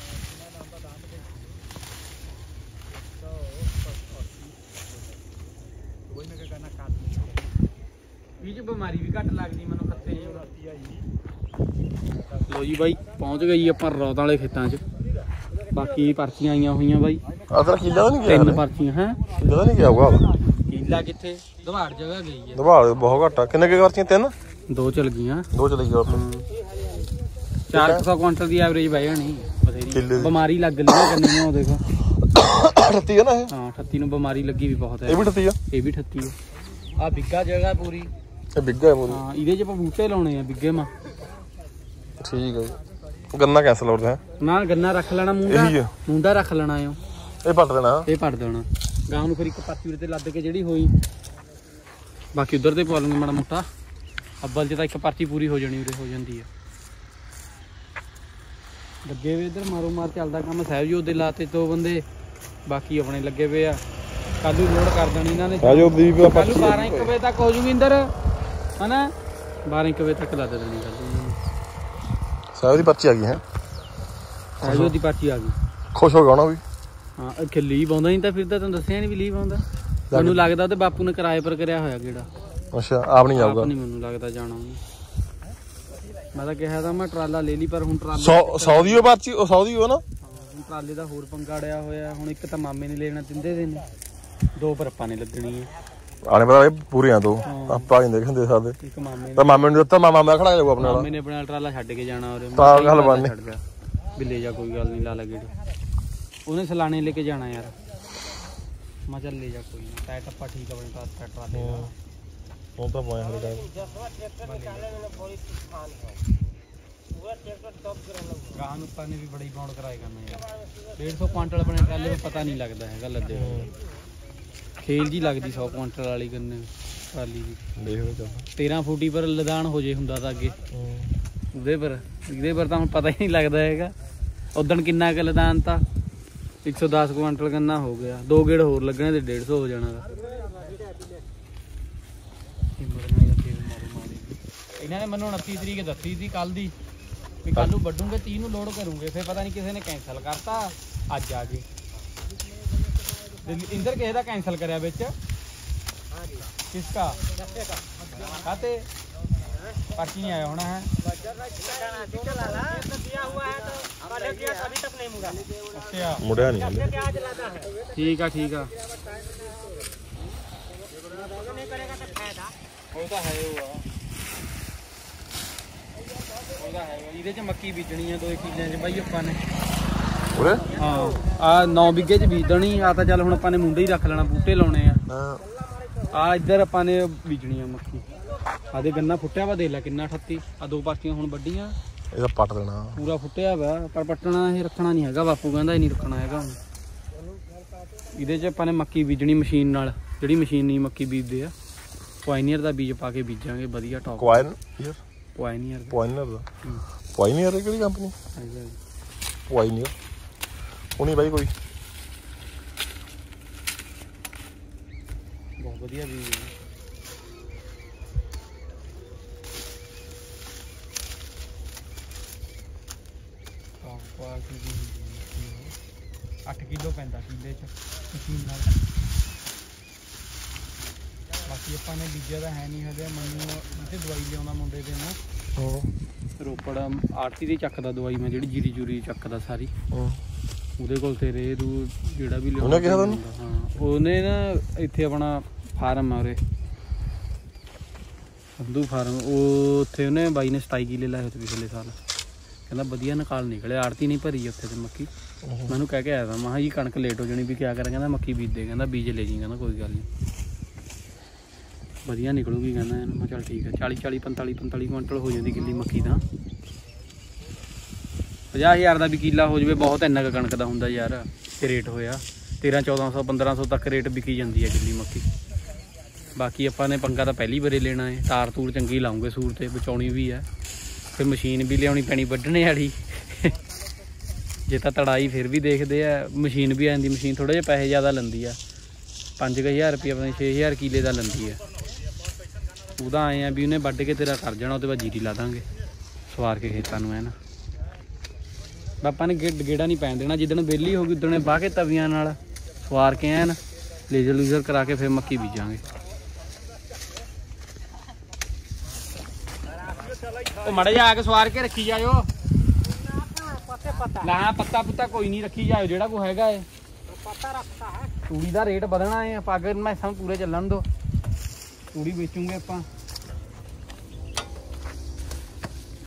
ਇਹ ਚ ਬਿਮਾਰੀ ਵੀ ਘੱਟ ਲੱਗਦੀ ਮੈਨੂੰ ਖੱਤੇ ਜਿਹੀ ਉੜਾਤੀ ਆਈ ਲੋ ਜੀ ਬਾਈ ਪਹੁੰਚ ਗਏ ਜੀ ਆਪਾਂ ਰੌਤ ਵਾਲੇ ਖੇਤਾਂ 'ਚ ਬਾਕੀ ਪਰਚੀਆਂ ਆਈਆਂ ਹੋਈਆਂ ਬਾਈ ਅਦਰ ਕਿੱਲਾ ਤਾਂ ਨਹੀਂ ਗਿਆ ਤਿੰਨ ਪਰਚੀਆਂ ਹੈ ਕਿੱਲਾ ਤਾਂ ਨਹੀਂ ਗਿਆ ਹੋਊਗਾ ਕੀਲਾ ਕਿੱਥੇ ਦਵਾੜ ਜਗ੍ਹਾ ਗਈ ਹੈ ਦਬਾਲ ਬਹੁਤ ਘੱਟ ਆ ਕਿੰਨੇ ਕੇ ਕਰਤੀਆਂ ਤਿੰਨ ਦੋ ਚਲ ਗਈਆਂ ਦੋ ਚਲੇ ਗਏ ਉੱਥੇ ਚਾਰ ਸੌ ਕੁਇੰਟਲ ਦੀ ਐਵਰੇਜ ਬਹਿ ਜਾਣੀ ਕਿੱਲੇ ਬਥੇਰੀ ਦੀ। ਬਿਮਾਰੀ ਲੱਗ ਲਈ ਨਾ ਕੰਨੀ ਨੂੰ ਉਹ ਦੇਖੋ ਅਠੱਤੀ ਆ ਨਾ ਇਹ ਹਾਂ ਅਠੱਤੀ ਨੂੰ ਬਿਮਾਰੀ ਲੱਗੀ ਵੀ ਬਹੁਤ ਹੈ ਇਹ ਵੀ ਅਠੱਤੀ ਆ ਇਹ ਵੀ ਅਠੱਤੀ ਹੈ ਆ ਬਿੱਗਾ ਜਗ੍ਹਾ ਪੂਰੀ ਇਹ ਬਿੱਗਾ ਹੈ ਮੂਰੀ ਹਾਂ ਇਹਦੇ 'ਚ ਆਪਾਂ ਬੂਟੇ ਲਾਉਣੇ ਆ ਬਿੱਗੇ ਮਾ ਠੀਕ ਹੈ ਜੀ ਗੰਨਾ ਕੈਂਸਲ ਹੋ ਰਿਹਾ ਨਾ ਗੰਨਾ ਰੱਖ ਲੈਣਾ ਮੁੰਡਾ ਇਹੀ ਆ ਮੁੰਡਾ ਰੱਖ ਲੈਣਾ ਓ ਇਹ ਪੱਟ ਦੇਣਾ ਇਹ ਪੜ ਦੇਣਾ ਗਾਂ ਨੂੰ ਫਿਰ ਇੱਕ ਪਾਤੀ ਉਰੇ ਤੇ ਲੱਦ ਕੇ ਜਿਹੜੀ ਹੋਈ ਬਾਕੀ ਉਧਰ ਤੇ ਪਵਾ ਲੂੰਗੇ ਮਾੜਾ ਮੋਟਾ ਅੱਬਲ 'ਚ ਤਾਂ ਇੱਕ ਪਰਚੀ ਪੂਰੀ ਹੋ ਜਾਣੀ ਉਰੇ ਹੋ ਜਾਂਦੀ ਆ ਲੱਗੇ ਵੇ ਇਧਰ ਮਾਰੋ ਮਾਰ ਚੱਲਦਾ ਕੰਮ ਸਾਹਿਬਜੋਤ ਦੇ ਲਾਤੇ ਦੋ ਬੰਦੇ ਬਾਕੀ ਆਪਣੇ ਲੱਗੇ ਵੇ ਆ ਕੱਲ ਨੂੰ ਲੋਡ ਕਰ ਦੇਣੀ ਇਹਨਾਂ ਨੇ ਸਾਹਿਬਜੋਤ ਦੀ ਵੀ ਕੱਲ ਨੂੰ ਬਾਰਾਂ ਇੱਕ ਵਜੇ ਤੱਕ ਹੋ ਜੂਗੀ ਇੰਦਰ ਹਨਾ ਬਾਰਾਂ ਇੱਕ ਵਜੇ ਤੱਕ ਲੱਦ ਦੇਣੀ ਕੱਲ ਨੂੰ ਸਾਹਿਬ ਦੀ ਪਰਚੀ ਆ ਗਈ ਹੈ ਸਾਹਿਬਜੋਤ ਦੀ ਪਰਚੀ ਆ ਗਈ ਖੁਸ਼ ਹੋ ਗਿਆ ਹੋਣਾ ਵੀ ਹਾਂ ਅੱਗੇ ਲੀਵ ਆਉਂਦਾ ਨਹੀਂ ਤਾਂ ਫਿਰ ਤਾਂ ਤੁਹਾਨੂੰ ਦੱਸਿਆ ਨਹੀਂ ਵੀ ਲੀਵ ਆਉਂਦਾ ਮੈਨੂੰ ਲੱਗਦਾ ਉਹਦੇ ਬਾਪੂ ਨੇ ਕਿਰਾਏ ਪਰ ਕਰਿਆ ਹੋਇਆ ਕਿਹੜਾ ਅੱਛਾ ਆਪ ਨਹੀਂ ਜਾਊਗਾ ਆਪ ਨਹੀਂ ਮੈਨੂੰ ਲੱਗਦਾ ਜਾਣਾ ਉਹਨੇ ਮੈਂ ਤਾਂ ਕਿਹਾ ਤਾਂ ਮੈਂ ਟਰਾਲਾ ਲੈ ਲਈ ਪਰ ਹੁਣ ਟਰਾਲੇ ਸੌ ਸੌ ਦੀ ਉਹ ਪਰਚੀ ਉਹ ਸੌ ਦੀ ਉਹ ਨਾ ਹੁਣ ਟਰਾਲੇ ਦਾ ਹੋਰ ਪੰਗਾ ਅੜਿਆ ਹੋਇਆ ਹੁਣ ਇੱਕ ਤਾਂ ਮਾਮੇ ਨੇ ਲੈਣਾ ਤਿੰਦੇ ਦੇ ਨੇ ਦੋ ਪਰ ਆਪਾਂ ਨੇ ਲੱਗਣੀ ਹੈ ਆਣੇ ਪਤਾ ਇਹ ਪੂਰੇ ਆ ਦੋ ਆਪਾਂ ਨਹੀਂ ਦੇਖਣ ਦੇ ਸਕਦੇ ਇੱਕ ਮਾਮੇ ਨੇ ਤਾਂ ਮਾਮੇ ਨੂੰ ਦਿੱਤਾ ਮਾਮਾ ਮੈਂ ਖੜਾ ਜਾਊਗਾ ਆਪਣੇ ਨਾਲ ਮਾਮੇ ਨੇ ਆਪਣਾ ਟਰਾਲਾ ਛੱਡ ਕੇ ਜਾਣਾ ਔਰ ਤਾਂ ਗੱਲ ਬਣਨੀ। ਛੱਡ ਗਿਆ ਵੀ ਲੈ ਜਾ ਕੋਈ ਗੱਲ ਨਹੀਂ ਲਾ ਲਾ ਗੇੜੀ ਉਹਨੇ ਸਲਾਣੇ ਲੈ ਕੇ ਜਾਣਾ ਯਾਰ ਮੈਂ ਚੱਲ ਲੈ ਜਾ ਕੋਈ ਨਾ ਟਾਇਰ ਟੱਪਾ ਠੀਕ ਆ ਬਣ ਤਾਂ ਟਰਾਲੇ ਦਾ ਉਹ ਤਾਂ ਪਾਇਆ ਹਰੇ ਗਾਂ ਨੂੰ ਆਪਾਂ ਨੇ ਵੀ ਬੜੀ ਬੌਂਡ ਕਰਾਏ ਕਰਨਾ ਯਾਰ ਡੇਢ ਸੌ ਕੁਆਂਟਲ ਆਪਣੇ ਟਰਾਲੇ ਵਿੱਚ ਪਤਾ ਨਹੀਂ ਲੱਗਦਾ ਹੈਗਾ ਲੱਦੇ ਖੇਲ ਜੀ ਲੱਗਦੀ ਸੌ ਕੁਆਂਟਲ ਵਾਲੀ ਗੰਨੇ ਟਰਾਲੀ ਦੀ ਦੇਖ ਲਓ ਚੱਲ ਤੇਰਾਂ ਫੁੱਟੀ ਪਰ ਲਦਾਨ ਹੋ ਜੇ ਹੁੰਦਾ ਤਾਂ ਅੱਗੇ ਉਹਦੇ ਪਰ ਇਹਦੇ ਪਰ ਤਾਂ ਹੁਣ ਪਤਾ ਹੀ ਨਹੀਂ ਲੱਗਦਾ ਹੈਗਾ ਉਦਣ ਕਿੰਨਾ ਕੁ ਲਦਾਨ ਤਾਂ ਇੱਕ ਸੌ ਦਸ ਕੁਆਂਟਲ ਗੰਨਾ ਹੋ ਗਿਆ ਦੋ ਗੇੜ ਹੋਰ ਲੱਗਣੇ ਤੇ ਡੇਢ ਸੌ ਹੋ ਜਾਣਾ ਇਹਨਾਂ ਨੇ ਮੈਨੂੰ ਉਨੱਤੀ ਤਰੀਕ ਦੱਸੀ ਸੀ ਕੱਲ ਦੀ ਵੀ ਕੱਲ ਨੂੰ ਵੱਢੂਗੇ ਤੀਹ ਨੂੰ ਲੋਡ ਕਰੂਗੇ ਫਿਰ ਪਤਾ ਨਹੀਂ ਕਿਸੇ ਨੇ ਕੈਂਸਲ ਕਰਤਾ ਅੱਜ ਆ ਗਏ इंदर किसी का कैंसिल करा बिच किसका खाते पर्ची नहीं आया होना है अच्छा मुड़िया नहीं हले ठीक है ठीक है ਉਹਦਾ ਹੈ ਉਹ ਉਹਦਾ ਹੈ ਇਹਦੇ ਚ ਮੱਕੀ ਬੀਜਣੀ ਆ ਦੋ ਕਿੱਲਿਆਂ ਚ ਬਾਈ ਆਪਾਂ ਨੇ ਉਰੇ ਹਾਂ ਆ ਨੌ ਬਿੱਗੇ ਚ ਬੀਜਣੀ ਆ ਤਾਂ ਚੱਲ ਹੁਣ ਆਪਾਂ ਨੇ ਮੁੰਡੇ ਹੀ ਰੱਖ ਲੈਣਾ ਬੂਟੇ ਲਾਉਣੇ ਆ ਹਾਂ ਆ ਇੱਧਰ ਆਪਾਂ ਨੇ ਬੀਜਣੀ ਆ ਮੱਕੀ ਆਦੇ ਗੰਨਾ ਫੁੱਟਿਆ ਵਾ ਦੇਖ ਲੈ ਕਿੰਨਾ ਅਠੱਤੀ ਆ ਦੋ ਪਾਰਟੀਆਂ ਹੁਣ ਵੱਡੀਆਂ ਇਹਦਾ ਪੱਟ ਦੇਣਾ ਪੂਰਾ ਫੁੱਟਿਆ ਵਾ ਪਰ ਪੱਟਣਾ ਇਹ ਰੱਖਣਾ ਨਹੀਂ ਹੈਗਾ ਬਾਪੂ ਕਹਿੰਦਾ ਇਹ ਨਹੀਂ ਰੱਖਣਾ ਹੈਗਾ ਹੁਣ ਇਹਦੇ ਚ ਆਪਾਂ ਨੇ ਮੱਕੀ ਬੀਜਣੀ ਮਸ਼ੀਨ ਨਾਲ ਜਿਹੜੀ ਮਸ਼ੀਨ ਨਹੀਂ ਮੱਕੀ ਬੀਜਦੇ ਆ ਪੁਆਇਨੀਅਰ ਦਾ ਬੀਜ ਪਾ ਕੇ ਬੀਜਾਂਗੇ ਵਧੀਆ ਟੌਪ ਕੁਆਇਨ ਯਾਰ ਪੁਆਇਨੀਅਰ ਪੁਆਇਨਰ ਦਾ ਪੁਆਇਨੀਅਰ ਕਿਹੜੀ ਕੰਪਨੀ ਪੁਆਇਨੀਅਰ ਉਹਨੀ ਬਾਈ ਕੋਈ ਬਹੁਤ ਵਧੀਆ ਬੀਜ ਹੈ ਅੱਠ ਕਿਲੋ ਪੈਂਦਾ ਕਿੱਲੇ ਚ ਮਸ਼ੀਨ ਨਾਲ ਬਾਕੀ ਆਪਾਂ ਨੇ ਬੀਜਿਆ ਤਾਂ ਹੈ ਨਹੀਂ ਹਜੇ ਮੈਨੂੰ ਇੱਥੇ ਦਵਾਈ ਲਿਆਉਣਾ ਮੁੰਡੇ ਦੇ ਨੂੰ ਰੋਪੜ ਆੜਤੀ ਦੀ ਚੱਕਦਾ ਦਵਾਈ ਮੈਂ ਜਿਹੜੀ ਜੀਰੀ ਜੂਰੀ ਚੱਕਦਾ ਸਾਰੀ ਉਹਦੇ ਕੋਲ ਤੇ ਰੇ ਰੂ ਜਿਹੜਾ ਵੀ ਲਿਆਉਣਾ ਉਹਨੇ ਕਿਹਾ ਤੁਹਾਨੂੰ ਹਾਂ ਉਹਨੇ ਨਾ ਇੱਥੇ ਆਪਣਾ ਫਾਰਮ ਆ ਉਰੇ ਸੰਧੂ ਫਾਰਮ ਉਹ ਉੱਥੇ ਉਹਨੇ ਬਾਈ ਨੇ ਸਤਾਈ ਕਿੱਲੇ ਲਾਏ ਹੋਏ ਪਿਛਲੇ ਸਾਲ ਕਹਿੰਦਾ ਵਧੀਆ ਨਿਕਾਲ ਨਿਕਲਿਆ ਆੜਤੀ ਨਹੀਂ ਭਰੀ ਉੱਥੇ ਤੇ ਮੱਕੀ ਮੈਨੂੰ ਕਹਿ ਕੇ ਆਇਆ ਤਾ ਮੈਂ ਕਿਹਾ ਜੀ ਕਣਕ ਲੇਟ ਹੋ ਜਾਣੀ ਵੀ ਕਿਆ ਕਰਾਂ ਕਹਿੰਦਾ ਮੱਕੀ ਬੀਜਦੇ ਕਹਿੰਦਾ ਬੀਜ ਲੈ ਜੀ ਕਹਿੰਦਾ ਕੋਈ ਗੱਲ ਨਹੀਂ ਵਧੀਆ ਨਿਕਲੂਗੀ ਕਹਿੰਦਾ ਇਹਨੂੰ ਮੈਂ ਚੱਲ ਠੀਕ ਹੈ ਚਾਲੀ ਚਾਲੀ ਪੰਤਾਲੀ ਪੰਤਾਲੀ ਕੁਇੰਟਲ ਹੋ ਜਾਂਦੀ ਕਿੱਲੀ ਮੱਕੀ ਤਾਂ ਪੰਜਾਹ ਹਜ਼ਾਰ ਦਾ ਵੀ ਕਿੱਲਾ ਹੋ ਜਾਵੇ ਬਹੁਤ ਇੰਨਾ ਕੁ ਕਣਕ ਦਾ ਹੁੰਦਾ ਯਾਰ ਤੇ ਰੇਟ ਹੋਇਆ ਤੇਰਾਂ ਚੌਦਾਂ ਸੌ ਪੰਦਰਾਂ ਸੌ ਤੱਕ ਰੇਟ ਵਿਕੀ ਜਾਂਦੀ ਹੈ ਕਿੱਲੀ ਮੱਕੀ ਬਾਕੀ ਆਪਾਂ ਨੇ ਪੰਗਾ ਤਾਂ ਪਹਿਲੀ ਵਾਰੇ ਲੈਣਾ ਹੈ ਤਾਰ ਤੂਰ ਚੰਗੀ ਲਾਉਂਗੇ ਸੂਰ ਤੇ ਬਚਾਉਣੀ ਵੀ ਹੈ ਫਿਰ ਮਸ਼ੀਨ ਵੀ ਲਿਆਉਣੀ ਪੈਣੀ ਵੱਢਣੇ ਵਾਲੀ ਜੇ ਤਾਂ ਤੜਾਈ ਫਿਰ ਵੀ ਦੇਖਦੇ ਆ ਮਸ਼ੀਨ ਵੀ ਆਉਂਦੀ ਮਸ਼ੀਨ ਥੋੜਾ ਜਿਹਾ ਪੈਸੇ ਜ਼ਿਆਦਾ ਲੈਂਦੀ ਆ ਪੰਜ ਕੁ ਹਜ਼ਾਰ ਰੁਪਏ ਆਪਣੇ ਛੇ ਹਜ਼ਾਰ ਕਿੱਲੇ ਦਾ ਲੈਂਦੀ ਆ ਉਹਦਾ ਆਏ ਆ ਵੀ ਉਹਨੇ ਵੱਢ ਕੇ ਤੇਰਾ ਕਰ ਜਾਣਾ ਉਹਦੇ ਬਾਅਦ ਜੀਰੀ ਲਾ ਦਾਂਗੇ ਸਵਾਰ ਕੇ ਖੇਤਾਂ ਨੂੰ ਐ ਨਾ ਆਪਾਂ ਨੇ ਗੇ ਗੇੜਾ ਨਹੀਂ ਪੈਣ ਦੇਣਾ ਜਿੱਦਣ ਵਿਹਲੀ ਹੋ ਗਈ ਉਦਣ ਬਾਹ ਕੇ ਤਵੀਆਂ ਨਾਲ ਸਵਾਰ ਕੇ ਐਨ ਲੇਜ਼ਰ ਲੂਜ਼ਰ ਕਰਾ ਕੇ ਫਿਰ ਮੱਕੀ ਬੀਜਾਂਗੇ ਉਹ ਮੜੇ ਜਾ ਕੇ ਸਵਾਰ ਕੇ ਰੱਖੀ ਜਾਇਓ ਨਾ ਪੱਤਾ ਪੁੱਤਾ ਕੋਈ ਨਹੀਂ ਰੱਖੀ ਜਾਇਓ ਜਿਹੜਾ ਕੋਈ ਹੈਗਾ ਏ ਪੱਤਾ ਰੱਖਤਾ ਹੈ ਤੂੜੀ ਦਾ ਰੇਟ ਵਧਣਾ ਹੈ ਪੱਗ ਮੈਂ ਸਭ ਪੂਰੇ ਚੱਲਣ ਦੋ ਤੂੜੀ ਵੇਚੂਗੇ ਆਪਾਂ